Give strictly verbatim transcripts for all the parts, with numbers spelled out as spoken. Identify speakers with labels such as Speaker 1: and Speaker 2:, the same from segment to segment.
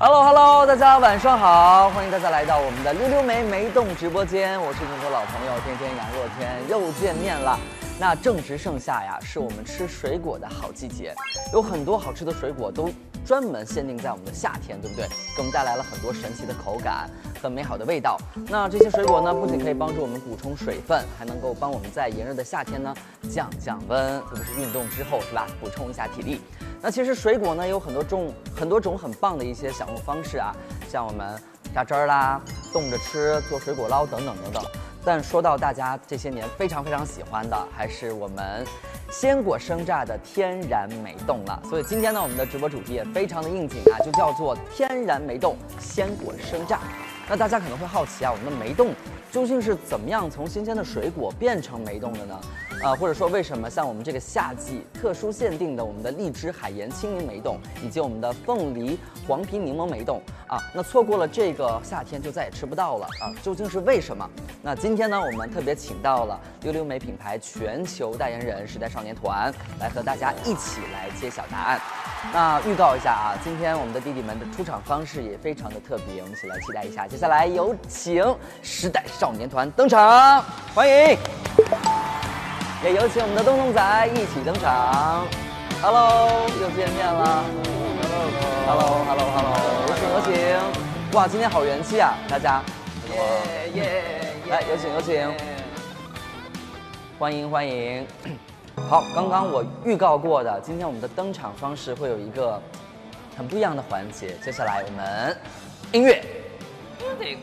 Speaker 1: Hello Hello， 大家晚上好，欢迎大家来到我们的溜溜梅梅动直播间，我是你的老朋友天天杨若天，又见面了。那正值盛夏呀，是我们吃水果的好季节，有很多好吃的水果都专门限定在我们的夏天，对不对？给我们带来了很多神奇的口感，很美好的味道。那这些水果呢，不仅可以帮助我们补充水分，还能够帮我们在炎热的夏天呢降降温，特别是运动之后，是吧？补充一下体力。那其实水果呢有很多种很多种很棒的一些享用方式啊，像我们榨汁儿啦、冻着吃、做水果捞等等等等。但说到大家这些年非常非常喜欢的，还是我们鲜果生榨的天然梅冻了。所以今天呢，我们的直播主题也非常的应景啊，就叫做天然梅冻鲜果生榨。那大家可能会好奇啊，我们的梅冻究竟是怎么样从新鲜的水果变成梅冻的呢？呃，或者说为什么像我们这个夏季特殊限定的我们的荔枝海盐青柠梅冻，以及我们的凤梨黄皮柠檬梅冻啊，那错过了这个夏天就再也吃不到了啊？究竟是为什么？那今天呢，我们特别请到了溜溜梅品牌全球代言人时代少年团，来和大家一起来揭晓答案。那预告一下啊，今天我们的弟弟们的出场方式也非常的特别，我们一起来期待一下。接下来有请时代少年团登场，欢迎！也有请我们的洞洞仔一起登场。Hello， 又见面了。Hello，Hello，Hello，Hello， 有请有请。哇，今天好元气啊，大家。耶耶！来，有请有请。欢迎欢迎。好，刚刚我预告过的，今天我们的登场方式会有一个很不一样的环节。接下来我们音乐 ，music，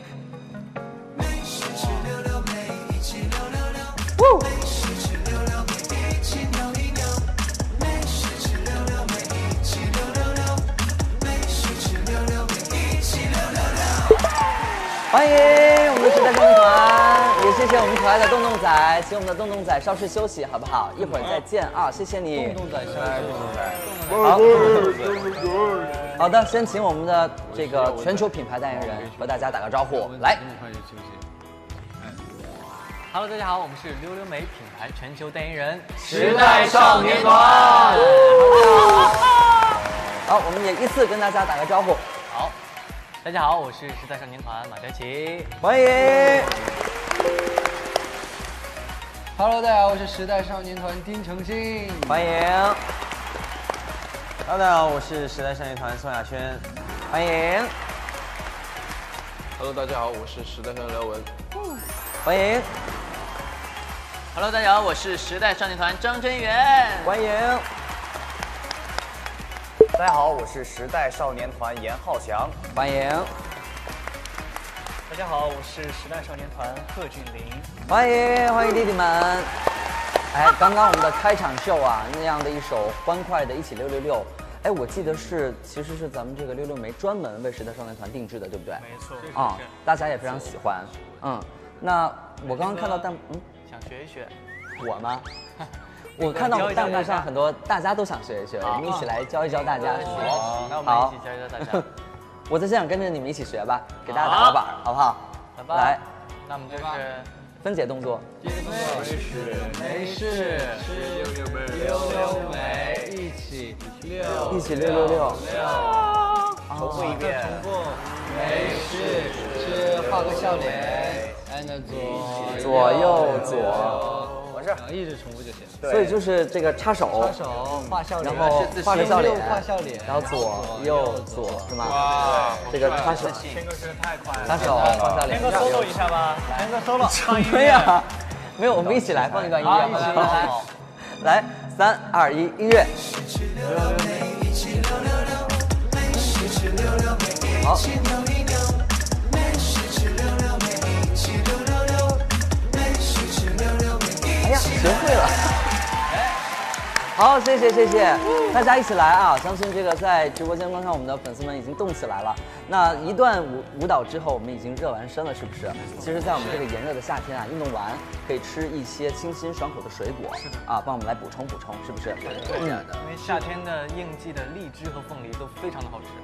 Speaker 1: Woo！ 欢迎我们的时代少年团，也谢谢我们可爱的洞洞仔，请我们的洞洞仔稍事休息，好不好？一会儿再见啊，谢谢你。洞洞仔，洞洞仔，好，好的，先请我们的这个全球品牌代言人和大家打个招呼，来。
Speaker 2: Hello， 大家好，我们是溜溜梅品牌全球代言人
Speaker 1: 时代少年团。好，我们也依次跟大家打个招呼。
Speaker 2: 好。大家好，我是时代少年团马哲奇，
Speaker 1: 欢迎。
Speaker 3: Hello， 大家好，我是时代少年团丁程鑫，
Speaker 1: 欢迎。
Speaker 4: Hello， 大家好，我是时代少年团宋亚轩，
Speaker 1: 欢迎。
Speaker 5: Hello， 大家好，我是时代少年廖文，
Speaker 1: 欢迎。
Speaker 2: Hello， 大家好，我是时代少年团张真源，
Speaker 1: 欢迎。
Speaker 4: 大家好，我是时代少年团严浩翔，
Speaker 1: 欢迎。
Speaker 2: 大家好，我是时代少年团贺峻霖，
Speaker 1: 欢迎欢迎弟弟们。哎，刚刚我们的开场秀啊，那样的一首欢快的《一起六六六》，哎，我记得是其实是咱们这个溜溜梅专门为时代少年团定制的，对不对？
Speaker 2: 没错。
Speaker 1: 啊、嗯，大家也非常喜欢。嗯，那我刚刚看到弹，嗯，
Speaker 2: 想学一学。
Speaker 1: 我吗？我看到弹幕上很多大家都想学一学，我们一起来教一教大家。
Speaker 2: 好，那我们一起教一教大家。
Speaker 1: 我在现场跟着你们一起学吧，给大家打个板，好不好？
Speaker 2: 来吧。来，那我们就是
Speaker 1: 分解动作。
Speaker 3: 第一个动作
Speaker 5: 没事
Speaker 3: 没事，
Speaker 5: 是溜溜梅，
Speaker 3: 溜溜梅，一起溜，
Speaker 1: 一起六六六。
Speaker 4: 重复一遍。
Speaker 3: 重复。没事，是画个笑脸，按着左
Speaker 1: 左右左。
Speaker 3: 一直重复就行。
Speaker 1: 所以就是这个插手，
Speaker 3: 插手画笑脸，
Speaker 1: 然后画着笑脸，
Speaker 3: 画笑脸，
Speaker 1: 然后左右左是吗？哇，这个插手，
Speaker 2: 天哥真的太快了。
Speaker 1: 插手画笑脸。
Speaker 2: 天哥 solo 一下吧，天哥 solo。
Speaker 1: 什么呀？没有，我们一起来放一段音乐。
Speaker 2: 一起来，
Speaker 1: 来，三二一，音乐。好。学会了，好，谢谢谢谢，大家一起来啊！相信这个在直播间观看我们的粉丝们已经动起来了。那一段舞舞蹈之后，我们已经热完身了，是不是？其实，在我们这个炎热的夏天啊，运动完可以吃一些清新爽口的水果，啊，帮我们来补充补充，是不是？
Speaker 2: 对的，因为夏天的应季的荔枝和凤梨都非常的好吃。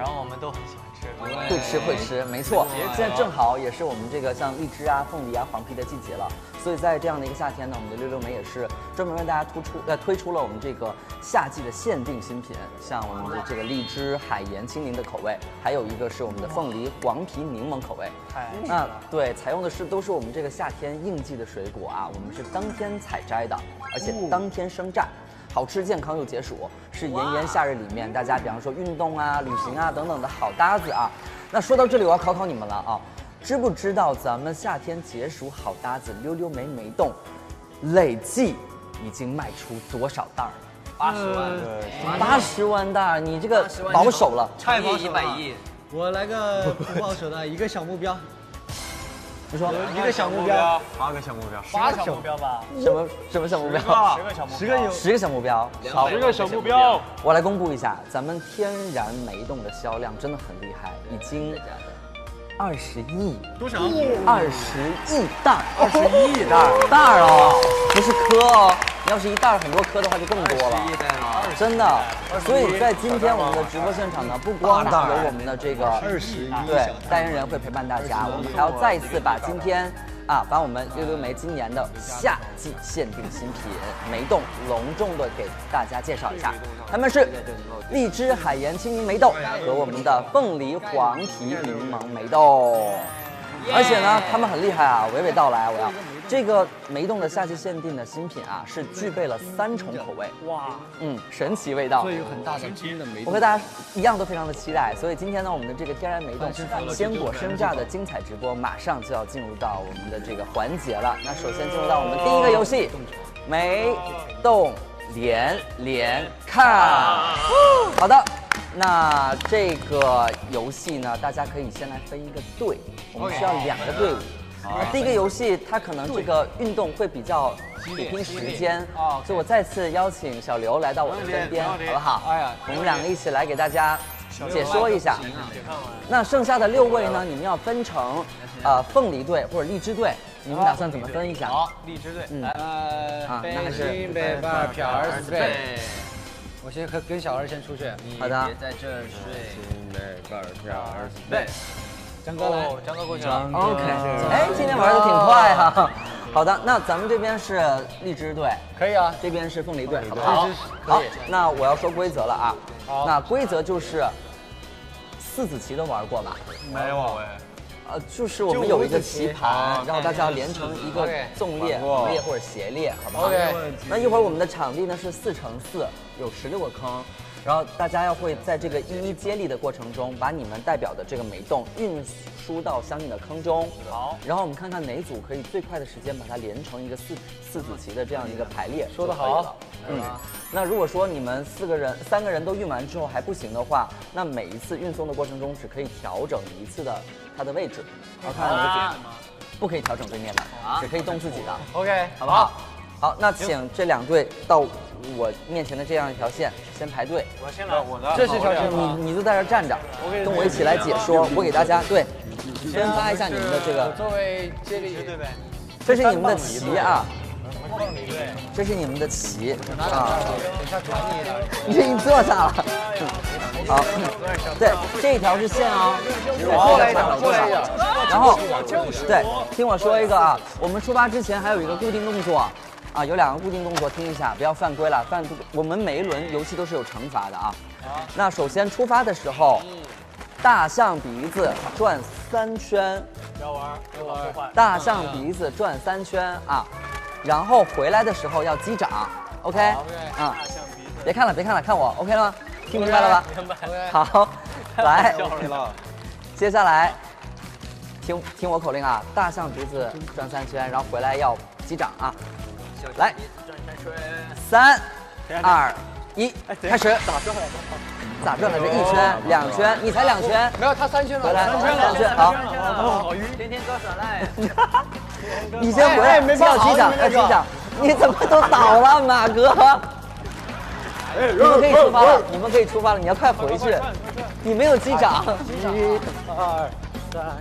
Speaker 3: 然后我们都很喜欢吃。
Speaker 1: 会吃会吃，没错。现在正好也是我们这个像荔枝啊、凤梨啊、黄皮的季节了，所以在这样的一个夏天呢，我们的溜溜梅也是专门为大家突出呃推出了我们这个夏季的限定新品，像我们的这个荔枝海盐青柠的口味，还有一个是我们的凤梨黄皮柠檬口味。那对，采用的是都是我们这个夏天应季的水果啊，我们是当天采摘的，而且当天生榨。好吃、健康又解暑，是炎炎夏日里面大家比方说运动啊、旅行啊等等的好搭子啊。那说到这里，我要考考你们了啊，知不知道咱们夏天解暑好搭子溜溜梅梅冻，累计已经卖出多少袋儿？
Speaker 3: 八十万，
Speaker 1: 八十万袋，你这个保守了，
Speaker 3: 太保守了，
Speaker 2: 一百亿。
Speaker 3: 我来个不保守的一个小目标。
Speaker 1: 你说
Speaker 3: 一个小目标，
Speaker 5: 八个小目标，
Speaker 3: 八个小目标吧？
Speaker 1: 什么什么小目标？
Speaker 3: 十个小目标，十个有
Speaker 1: 十个小目标，
Speaker 5: 好，十个小目标。
Speaker 1: 我来公布一下，咱们天然梅冻的销量真的很厉害，已经二十亿，
Speaker 3: 多少？
Speaker 1: 二十亿袋，二十亿袋袋哦，不是颗哦。你要是一袋很多颗的话，就更多了。
Speaker 2: 一袋了，
Speaker 1: 真的。所以在今天我们的直播现场呢，不光有我们的这个
Speaker 3: 二十亿
Speaker 1: 对代言人会陪伴大家，我们还要再一次把今天啊，把我们溜溜梅今年的夏季限定新品梅冻隆重的给大家介绍一下，它们是荔枝海盐青柠梅冻和我们的凤梨黄皮柠檬梅冻。而且呢，他们很厉害啊！娓娓道来，我要这个梅冻的夏季限定的新品啊，是具备了三重口味。哇，嗯，神奇味道，
Speaker 3: 所以有很大的新的梅冻。
Speaker 1: 我和大家一样都非常的期待，所以今天呢，我们的这个天然梅冻鲜果生榨的精彩直播，马上就要进入到我们的这个环节了。那首先进入到我们第一个游戏，梅冻连连看。好的。那这个游戏呢，大家可以先来分一个队，我们需要两个队伍。那第一个游戏它可能这个运动会比较比拼时间，所以我再次邀请小刘来到我的身边，好不好？哎呀，我们两个一起来给大家解说一下。那剩下的六位呢，你们要分成呃凤梨队或者荔枝队，你们打算怎么分一下？
Speaker 3: 好，荔枝队。嗯，呃，
Speaker 1: 啊，那还是
Speaker 3: 北京北半片儿队。我先和跟小二先出去。
Speaker 1: 好的。
Speaker 2: 别在这儿睡。
Speaker 5: 北半片儿
Speaker 3: 对，张哥来，张哥过去了。
Speaker 1: OK， 哎，今天玩的挺快哈。好的，那咱们这边是荔枝队，
Speaker 3: 可以啊。
Speaker 1: 这边是凤梨队，好不好？好，那我要说规则了啊。好。那规则就是四子棋都玩过吧？
Speaker 5: 没有哎。
Speaker 1: 呃，就是我们有一个棋盘，然后大家要连成一个纵列、横列或者斜列，好不好？那一会儿我们的场地呢是四乘四，有十六个坑，然后大家要会在这个一一接力的过程中，把你们代表的这个梅冻运输到相应的坑中。好，然后我们看看哪组可以最快的时间把它连成一个四四子棋的这样一个排列。
Speaker 3: 说得好，
Speaker 1: 嗯。那如果说你们四个人、三个人都运完之后还不行的话，那每一次运送的过程中只可以调整一次的它的位置。我看看哪组，不可以调整对面的，只可以动自己的。
Speaker 3: OK，
Speaker 1: 好不好？好，那请这两队到我面前的这样一条线先排队。
Speaker 3: 我先来，我的。
Speaker 1: 这是条线，你你就在这站着，跟我一起来解说。我给大家对分发一下你们的这个。
Speaker 3: 作为接力队呗。
Speaker 1: 这是你们的旗啊。这是你们的旗啊！你这已经坐下了。好，对，这一条是线哦。过来一条，过来一条。然后，对，听我说一个啊，我们出发之前还有一个固定动作啊，有两个固定动作，听一下，不要犯规了。犯我们每一轮游戏都是有惩罚的啊。那首先出发的时候，大象鼻子转三圈。不要玩，不要玩。大象鼻子转三圈啊。然后回来的时候要击掌 ，OK？ 啊，别看了，别看了，看我 ，OK 了吗？听明白了吧？明白。好，来，接下来听听我口令啊，大象鼻子转三圈，然后回来要击掌啊。来，三、二、一，开始。咋转来？咋转来？这一圈、两圈，你才两圈。
Speaker 3: 没有，他三圈了。
Speaker 1: 回来，三圈，好。
Speaker 2: 好晕。天天哥耍赖。
Speaker 1: 你先回来，要击掌，要击掌。你怎么都倒了，马哥？你们可以出发了，你们可以出发了，你要快回去。你没有击掌。一、二、三。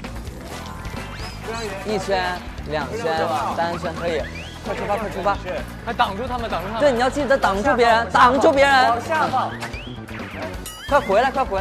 Speaker 1: 一圈、两圈、三圈，可以。快出发，快出发！
Speaker 3: 还挡住他们，挡住他们。
Speaker 1: 对，你要记得挡住别人，挡住别人。往下放。快回来，快回来！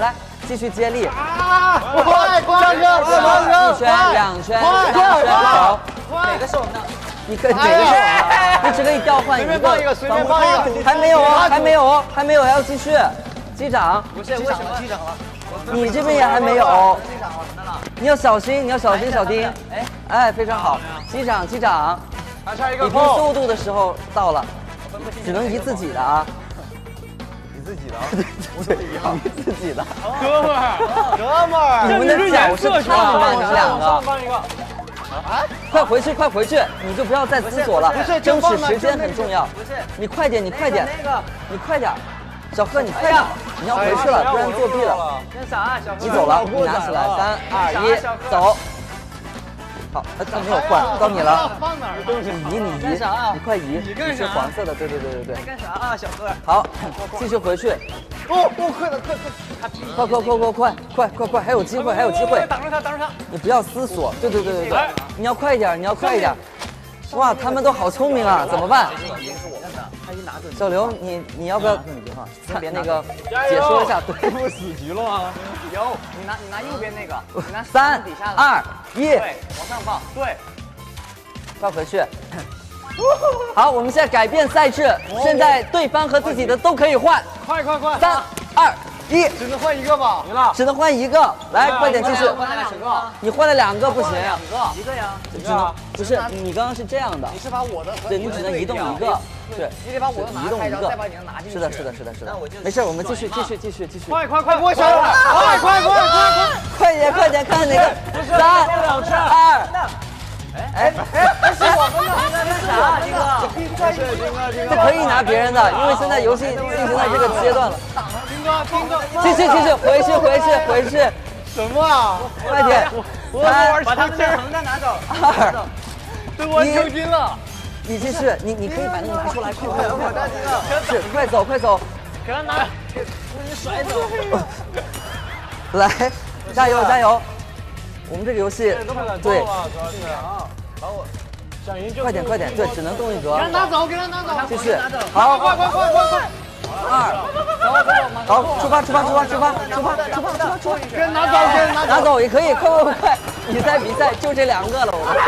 Speaker 1: 继续接力。
Speaker 3: 啊！快快快快！
Speaker 1: 一圈、两圈、三圈，走。
Speaker 2: 哪个是我们的？
Speaker 1: 你可哪个是我们的？你只可以调换一个。
Speaker 3: 随便放一个，随便放一个。
Speaker 1: 还没有哦，还没有哦，还没有，还要继续。机长，
Speaker 2: 不是，为什么机长了？
Speaker 1: 你这边也还没有。你要小心，你要小心，小丁。哎哎，非常好。机长，机长。
Speaker 5: 还差一个
Speaker 1: 比拼速度的时候到了，只能移自己的啊。
Speaker 4: 你自己的，
Speaker 1: 我说一样，移自己的。
Speaker 5: 哥们儿，
Speaker 3: 哥们儿，
Speaker 1: 你们的脚是烫的吗？你们两个。
Speaker 5: 放一个。
Speaker 1: 啊！快回去，快回去！你就不要再思索了，争取时间很重要。
Speaker 2: 不是，
Speaker 1: 你快点，你快点，
Speaker 2: 那个，
Speaker 1: 你快点，小贺你快点，你要回去了，不然作弊了。
Speaker 2: 那啥，小
Speaker 1: 你走了，你拿起来，三二一，走。好，他没有换，到你了。
Speaker 3: 放哪儿？
Speaker 1: 你移，你移，你快移，你是黄色的，对对对对对。
Speaker 2: 干啥啊，小哥？
Speaker 1: 好，继续回去。
Speaker 3: 哦哦，快点，快快！
Speaker 1: 快快快快快快快快！还有机会，还有机会！
Speaker 5: 挡住他，挡住他！
Speaker 1: 你不要思索，对对对对对，你要快一点，你要快一点。哇，他们都好聪明啊，怎么办？小刘，你你要不要看别那个解说一下？对，
Speaker 5: 不死局了吗？
Speaker 2: 有，你拿你拿右边那个，你拿
Speaker 1: 三
Speaker 2: 底下的，
Speaker 1: 二一，
Speaker 2: 对，往上放，对。
Speaker 1: 快回去。好，我们现在改变赛制，现在对方和自己的都可以换。
Speaker 3: 快快快！
Speaker 1: 三二一，
Speaker 3: 只能换一个吧？
Speaker 5: 赢了。
Speaker 1: 只能换一个。来，快点继续。
Speaker 2: 换了两个，
Speaker 1: 你换了两个不行，
Speaker 2: 两个，一个呀。
Speaker 1: 只能不是你刚刚是这样的。
Speaker 3: 你是把我的和
Speaker 1: 对，你只能移动一个。对，
Speaker 3: 你得把我的拿开，
Speaker 1: 移动一个
Speaker 3: 然后再把你的拿进去。
Speaker 1: 是的，是的，是的，是的。没事，我们继续，继续，继续，继续。
Speaker 3: 快快快，我想了！快快快快快！
Speaker 1: 快点，快点，看哪个？三二。哎哎，
Speaker 2: 是我们的，那是啥？这个，
Speaker 1: 这可以拿别人的，因为现在游戏进行到这个阶段了。
Speaker 3: 听哥，听哥，
Speaker 1: 继续，继续，回去，回去，回去。
Speaker 3: 什么啊？
Speaker 1: 快点！三，
Speaker 2: 把他们的横的拿走。
Speaker 1: 二，
Speaker 3: 都玩成军了。
Speaker 1: 你继续，你你可以把那个拿出来，快快快！是，快走，快走！
Speaker 2: 给他拿，给你甩走。
Speaker 1: 来，加油，加油！我们这个游戏，对，
Speaker 5: 把我想赢就
Speaker 1: 快点，快点，对，只能动一格。
Speaker 3: 给他拿走，给他拿走。
Speaker 1: 继续，好，
Speaker 3: 快快快快快！
Speaker 1: 二，好，出发，出发，出发，出发，出发，出发，出发，出发！
Speaker 3: 给他拿走，给他拿走。
Speaker 1: 拿走也可以，快快快快！比赛比赛就这两个了，我们。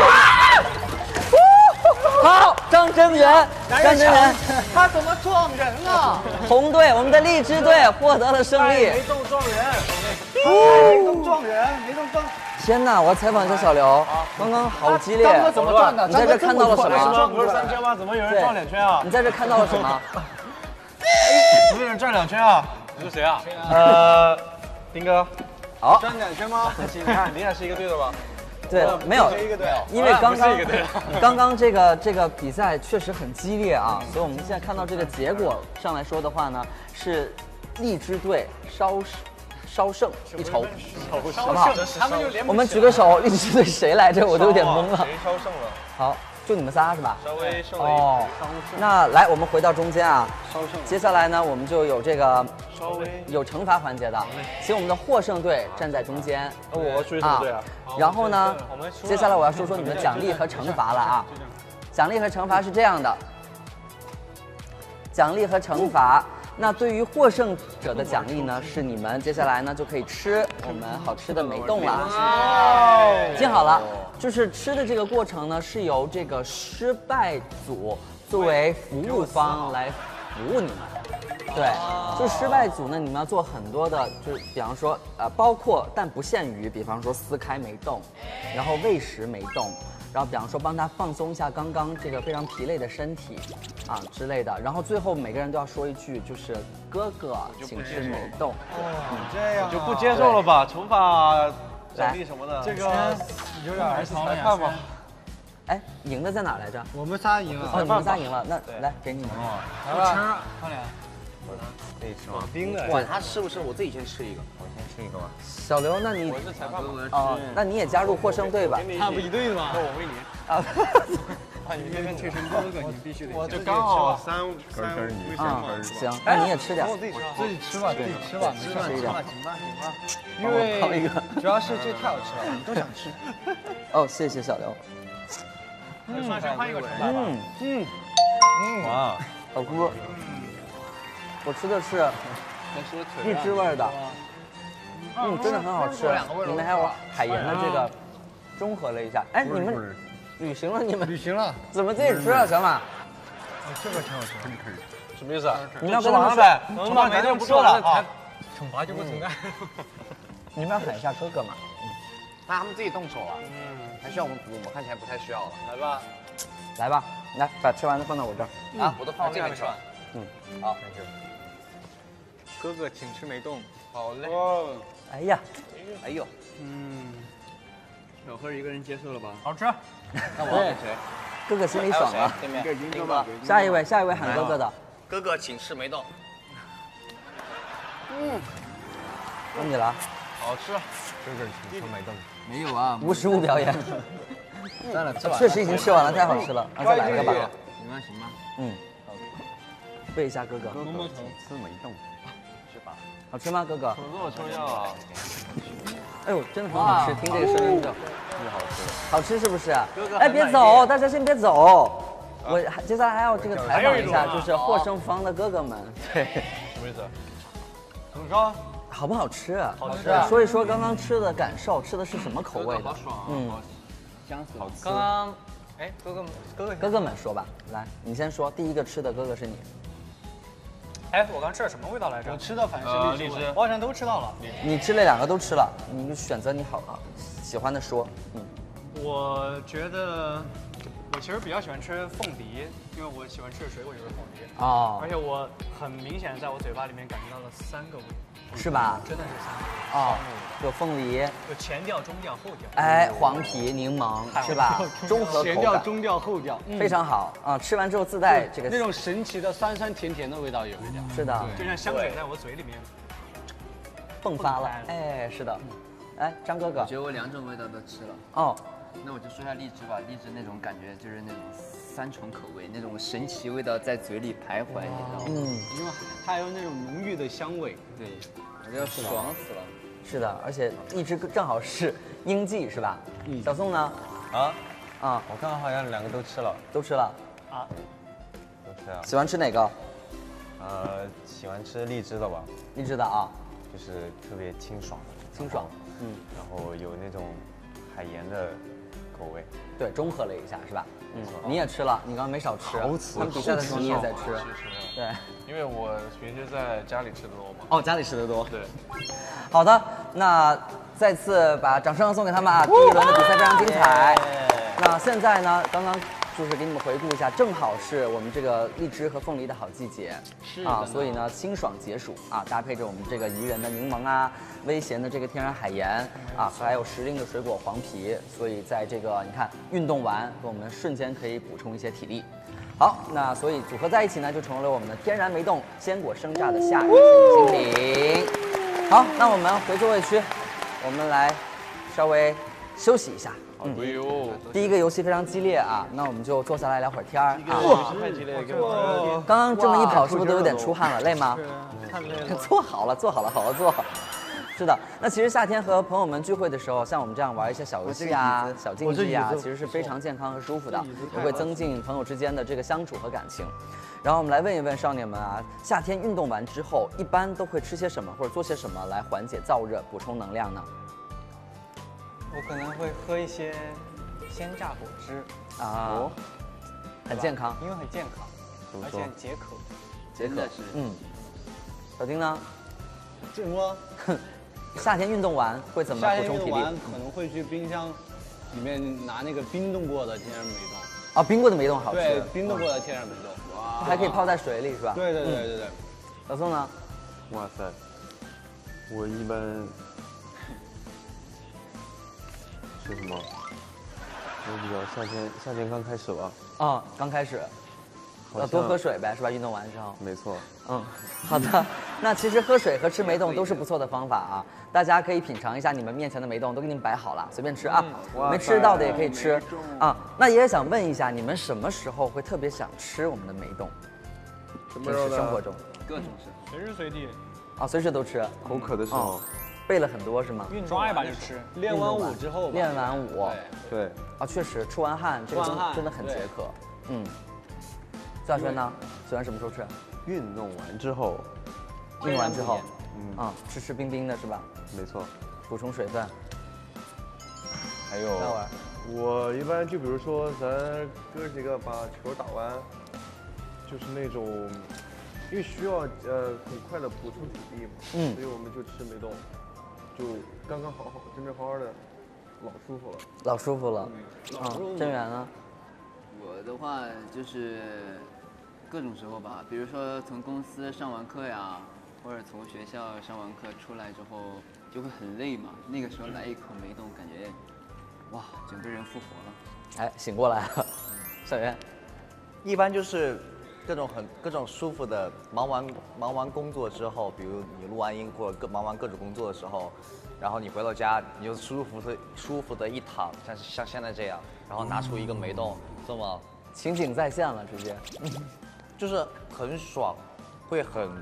Speaker 1: 好，张真源，张真源，
Speaker 3: 他怎么撞人了？
Speaker 1: 红队，我们的荔枝队获得了胜利。
Speaker 5: 没动撞人，
Speaker 3: 没动撞人，没动撞。
Speaker 1: 天哪！我要采访一下小刘，刚刚好激烈。
Speaker 3: 张哥怎么撞的？
Speaker 1: 你在这看到了什么？
Speaker 5: 不是三圈吗？怎么有人转两圈啊？
Speaker 1: 你在这看到了什么？
Speaker 5: 怎么有人转两圈啊？你是谁啊？呃，丁哥。
Speaker 1: 好，
Speaker 5: 转两圈吗？你看，你俩是一个队的吧？
Speaker 1: 对，没有，
Speaker 5: 一个队，
Speaker 1: 因为刚刚
Speaker 5: 不是一个队
Speaker 1: 刚刚这个这个比赛确实很激烈啊，所以我们现在看到这个结果上来说的话呢，是荔枝队稍稍胜一筹，好不好？
Speaker 5: 他们就连
Speaker 1: 我们举个手，荔枝队谁来着？我都有点懵了。
Speaker 5: 谁稍胜了？
Speaker 1: 好，就你们仨是吧？
Speaker 5: 稍微胜了一
Speaker 1: 哦，那来，我们回到中间啊。
Speaker 5: 稍胜。
Speaker 1: 接下来呢，我们就有这个
Speaker 5: 稍微
Speaker 1: 有惩罚环节的，请我们的获胜队站在中间。
Speaker 5: 我属于什么队啊？
Speaker 1: 然后呢，接下来我要说说你们的奖励和惩罚了啊。奖励和惩罚是这样的，奖励和惩罚。那对于获胜者的奖励呢，是你们接下来呢就可以吃我们好吃的美冻了。听好了，就是吃的这个过程呢，是由这个失败组作为服务方来服务你们。对，就是失败组呢，你们要做很多的，就是比方说呃，包括但不限于，比方说撕开梅冻，然后喂食梅冻。然后比方说帮他放松一下刚刚这个非常疲累的身体，啊之类的。然后最后每个人都要说一句，就是哥哥，请吃美冻。
Speaker 5: 哦，这样就不接受了吧？惩罚奖励什么的，
Speaker 3: 这个有点儿
Speaker 5: 裁判吗？
Speaker 1: 哎，赢的在哪来着？
Speaker 3: 我们仨赢了。
Speaker 1: 哦，你们仨赢了，那来给你们。
Speaker 3: 来吧，快点。
Speaker 5: 可以吃吗？
Speaker 3: 冰的。
Speaker 4: 管他是不是，我自己先吃一个。我先吃一个吧。
Speaker 1: 小刘，那你
Speaker 5: 我是裁判吗？
Speaker 1: 哦，那你也加入获胜队吧？
Speaker 3: 他不一队的吗？
Speaker 5: 那我喂你。
Speaker 1: 啊，
Speaker 3: 啊，你变成铁成哥哥，你必须得。
Speaker 5: 我就刚好三三根
Speaker 1: 鱼啊，行，那你也吃点。
Speaker 3: 我自己吃，自己吃吧，自己吃吧，
Speaker 1: 吃一点。
Speaker 3: 行吧，行吧。因为主要是这太好吃了，我们都想吃。
Speaker 1: 哦，谢谢小刘。
Speaker 5: 嗯，先换一个惩罚吧。
Speaker 1: 嗯
Speaker 3: 嗯
Speaker 5: 嗯，哇，
Speaker 1: 老姑，我吃的是荔枝味的。 嗯，真的很好吃。里面还有海盐的这个，中和了一下。哎，你们旅行了，你们
Speaker 3: 旅行了，
Speaker 1: 怎么自己吃啊，小马？
Speaker 3: 这个挺好吃，
Speaker 5: 什么意思啊？
Speaker 1: 你们要跟他们说，
Speaker 5: 我们把没动不做了啊，
Speaker 3: 惩罚就不存在。
Speaker 1: 你们要喊一下哥哥嘛？
Speaker 4: 那他们自己动手了，嗯，还需要我们补，我们看起来不太需要了。
Speaker 5: 来吧，
Speaker 1: 来吧，来把吃完的放到我这儿。
Speaker 4: 啊，我都放到这边去了。
Speaker 1: 嗯，
Speaker 4: 好，
Speaker 3: 哥哥请吃没动。
Speaker 5: 好嘞。
Speaker 1: 哎呀，
Speaker 4: 哎呦，
Speaker 3: 嗯，小贺一个人接受了吧？
Speaker 5: 好吃。
Speaker 4: 那我要给谁？
Speaker 1: 哥哥心里爽啊。
Speaker 4: 对面，林
Speaker 3: 吧
Speaker 4: 哥，
Speaker 1: 下一位，下一位喊哥哥的，
Speaker 4: 哥哥请吃没动。
Speaker 1: 到你了。
Speaker 5: 好吃。
Speaker 3: 哥哥请吃没动。
Speaker 2: 没有啊，
Speaker 1: 无实物表演。
Speaker 3: 算了，吃完。
Speaker 1: 确实已经吃完了，太好吃了。啊，再来一个吧。
Speaker 2: 你们行吗？
Speaker 1: 嗯，喂一下哥哥。
Speaker 3: 摸摸头，
Speaker 4: 吃没动，是吧？
Speaker 1: 好吃吗，哥哥？
Speaker 5: 可这么重要啊？
Speaker 1: 哎呦，真的很好吃，听这个声音就
Speaker 4: 是好吃。
Speaker 1: 好吃是不是？
Speaker 5: 哥哥
Speaker 1: 哎，别走，大家先别走。我还接下来还要这个采访一下，就是获胜方的哥哥们。对，
Speaker 5: 什么意思？怎么说？
Speaker 1: 好不好吃？
Speaker 5: 好吃啊
Speaker 1: 说一说刚刚吃的感受，吃的是什么口味的
Speaker 2: 好？爽啊！
Speaker 1: 嗯，
Speaker 3: 香死了。
Speaker 2: 刚刚
Speaker 3: 哎，哥哥，哥哥，
Speaker 1: 哥哥们说吧，来，你先说，第一个吃的哥哥是你。
Speaker 6: 哎，我刚吃的什么味道来着？
Speaker 3: 我吃的反正
Speaker 5: 呃，
Speaker 3: 是荔枝
Speaker 5: 荔枝。
Speaker 6: 我好像都吃到了。
Speaker 1: 你吃了两个都吃了，你就选择你好啊喜欢的说。嗯，
Speaker 6: 我觉得我其实比较喜欢吃凤梨，因为我喜欢吃的水果就是凤梨。
Speaker 1: 哦
Speaker 6: 而，且我很明显在我嘴巴里面感觉到了三个味，
Speaker 1: 是吧？
Speaker 6: 真的是三个味，
Speaker 1: 哦，有凤梨，
Speaker 6: 有前调、中调、后调。
Speaker 1: 哎，黄皮、柠檬，是吧？中和
Speaker 3: 前调、
Speaker 1: 口感，
Speaker 3: 中调、后调，
Speaker 1: 非常好啊！吃完之后自带这个
Speaker 3: 那种神奇的酸酸甜甜的味道有一点。
Speaker 1: 是的，
Speaker 6: 就像香水在我嘴里面。
Speaker 1: 迸发了
Speaker 6: 迸发了。
Speaker 1: 哎，是的。哎，张哥哥
Speaker 2: 我觉，得我两种味道都吃了。
Speaker 1: 哦，
Speaker 2: 那我就说一下荔枝吧，荔枝那种感觉就是那种三重口味，那种神奇味道在嘴里徘徊，你知道吗？
Speaker 1: 嗯，
Speaker 3: 因为它有那种浓郁的香味。
Speaker 2: 对，我觉得爽死了。
Speaker 1: 是的，而且荔枝正好是应季，是吧？
Speaker 3: 嗯
Speaker 1: 小宋呢？
Speaker 5: 啊？
Speaker 1: 啊，
Speaker 5: 我刚刚好像两个都吃了，
Speaker 1: 都吃了。
Speaker 5: 都吃啊。
Speaker 1: 喜欢吃哪个？
Speaker 5: 呃，喜欢吃荔枝的吧，
Speaker 1: 荔枝的啊，
Speaker 5: 就是特别清爽，
Speaker 1: 清爽。嗯，
Speaker 5: 然后有那种海盐的口味。
Speaker 1: 对，中和了一下，是吧？嗯，你也吃了，你刚刚没少吃。
Speaker 5: 好吃
Speaker 1: 他们比赛的时候你也在吃。
Speaker 5: 是
Speaker 1: 对。
Speaker 5: 因为我平时在家里吃的多嘛。
Speaker 1: 哦，家里吃的多。
Speaker 5: 对。
Speaker 1: 好的，那再次把掌声送给他们啊！第一轮的比赛非常精彩。那现在呢，刚刚就是给你们回顾一下，正好是我们这个荔枝和凤梨的好季节，
Speaker 3: 是
Speaker 1: 啊，所以呢清爽解暑啊，搭配着我们这个宜人的柠檬啊，微咸的这个天然海盐啊，还有时令的水果黄皮，所以在这个你看运动完，给我们瞬间可以补充一些体力。好，那所以组合在一起呢，就成为了我们的天然梅冻坚果生榨的夏日新品。好，那我们回座位区，我们来稍微休息一下。嗯，
Speaker 5: 哎呦，
Speaker 1: 第一个游戏非常激烈啊，那我们就坐下来聊会儿天儿啊。
Speaker 5: 哇，太激烈了，给我。
Speaker 1: 刚刚这么一跑，是不是都有点出汗了？累吗？
Speaker 6: 太累了。
Speaker 1: 坐好了，坐好了，好好坐。是的，那其实夏天和朋友们聚会的时候，像我们这样玩一些小游戏啊、小竞技啊，其实是非常健康和舒服的，也会增进朋友之间的这个相处和感情。然后我们来问一问少年们啊，夏天运动完之后，一般都会吃些什么或者做些什么来缓解燥热、补充能量呢？
Speaker 3: 我可能会喝一些鲜榨果汁，
Speaker 1: 啊，很健康，
Speaker 3: 因为很健康，而且很解渴。
Speaker 1: 解渴
Speaker 2: 真的是。
Speaker 1: 嗯，小丁呢？
Speaker 3: 这什么？
Speaker 1: 夏天运动完会怎么
Speaker 3: 夏
Speaker 1: 补充体力？
Speaker 3: 天运动完可能会去冰箱里面拿那个冰冻过的天然梅冻。
Speaker 1: 啊，冰过的梅冻好吃。
Speaker 3: 对，冰冻过的天然梅冻。哇，
Speaker 1: 还可以泡在水里是吧？
Speaker 3: 对对对对对。
Speaker 1: 小宋呢？
Speaker 5: 哇塞，我一般吃什么？我比较夏天，夏天刚开始吧。
Speaker 1: 啊，刚开始，要多喝水呗，是吧？运动完之后。
Speaker 5: 没错。
Speaker 1: 嗯，好的。那其实喝水和吃梅冻都是不错的方法啊，大家可以品尝一下你们面前的梅冻，都给你们摆好了，随便吃啊。没吃到的也可以吃啊。那也想问一下，你们什么时候会特别想吃我们的梅冻？
Speaker 5: 什
Speaker 1: 平时生活中
Speaker 2: 各种吃。
Speaker 6: 随时随地，
Speaker 1: 啊，随时都吃。
Speaker 5: 口渴的时候。
Speaker 1: 备了很多是吗？
Speaker 6: 抓一把就吃。
Speaker 3: 练完舞之后吧。
Speaker 1: 练完舞。
Speaker 5: 对。
Speaker 1: 啊，确实出完汗，这个真真的很解渴。嗯。赵轩呢？喜欢什么时候吃？
Speaker 5: 运动完之后。
Speaker 1: 运动完之后。 嗯啊，吃吃冰冰的是吧？
Speaker 5: 没错。
Speaker 1: 补充水分。
Speaker 4: 还有
Speaker 1: 那玩
Speaker 7: 我一般就比如说咱哥几个把球打完，就是那种，因为需要呃很快的补充体力嘛，
Speaker 1: 嗯，
Speaker 7: 所以我们就吃梅冻，就刚刚好好，正正好好的，老舒服了。
Speaker 1: 老舒服了。啊，郑源呢？
Speaker 2: 我的话就是各种时候吧，比如说从公司上完课呀，或者从学校上完课出来之后就会很累嘛，那个时候来一口梅冻，感觉哇，整个人复活了。
Speaker 1: 哎，醒过来了。小袁，
Speaker 4: 一般就是各种很各种舒服的，忙完忙完工作之后，比如你录完音或者各忙完各种工作的时候，然后你回到家，你就舒服的舒服的一躺，像像现在这样，然后拿出一个梅冻，这么
Speaker 1: 情景再现了，直接，
Speaker 4: 就是很爽，会很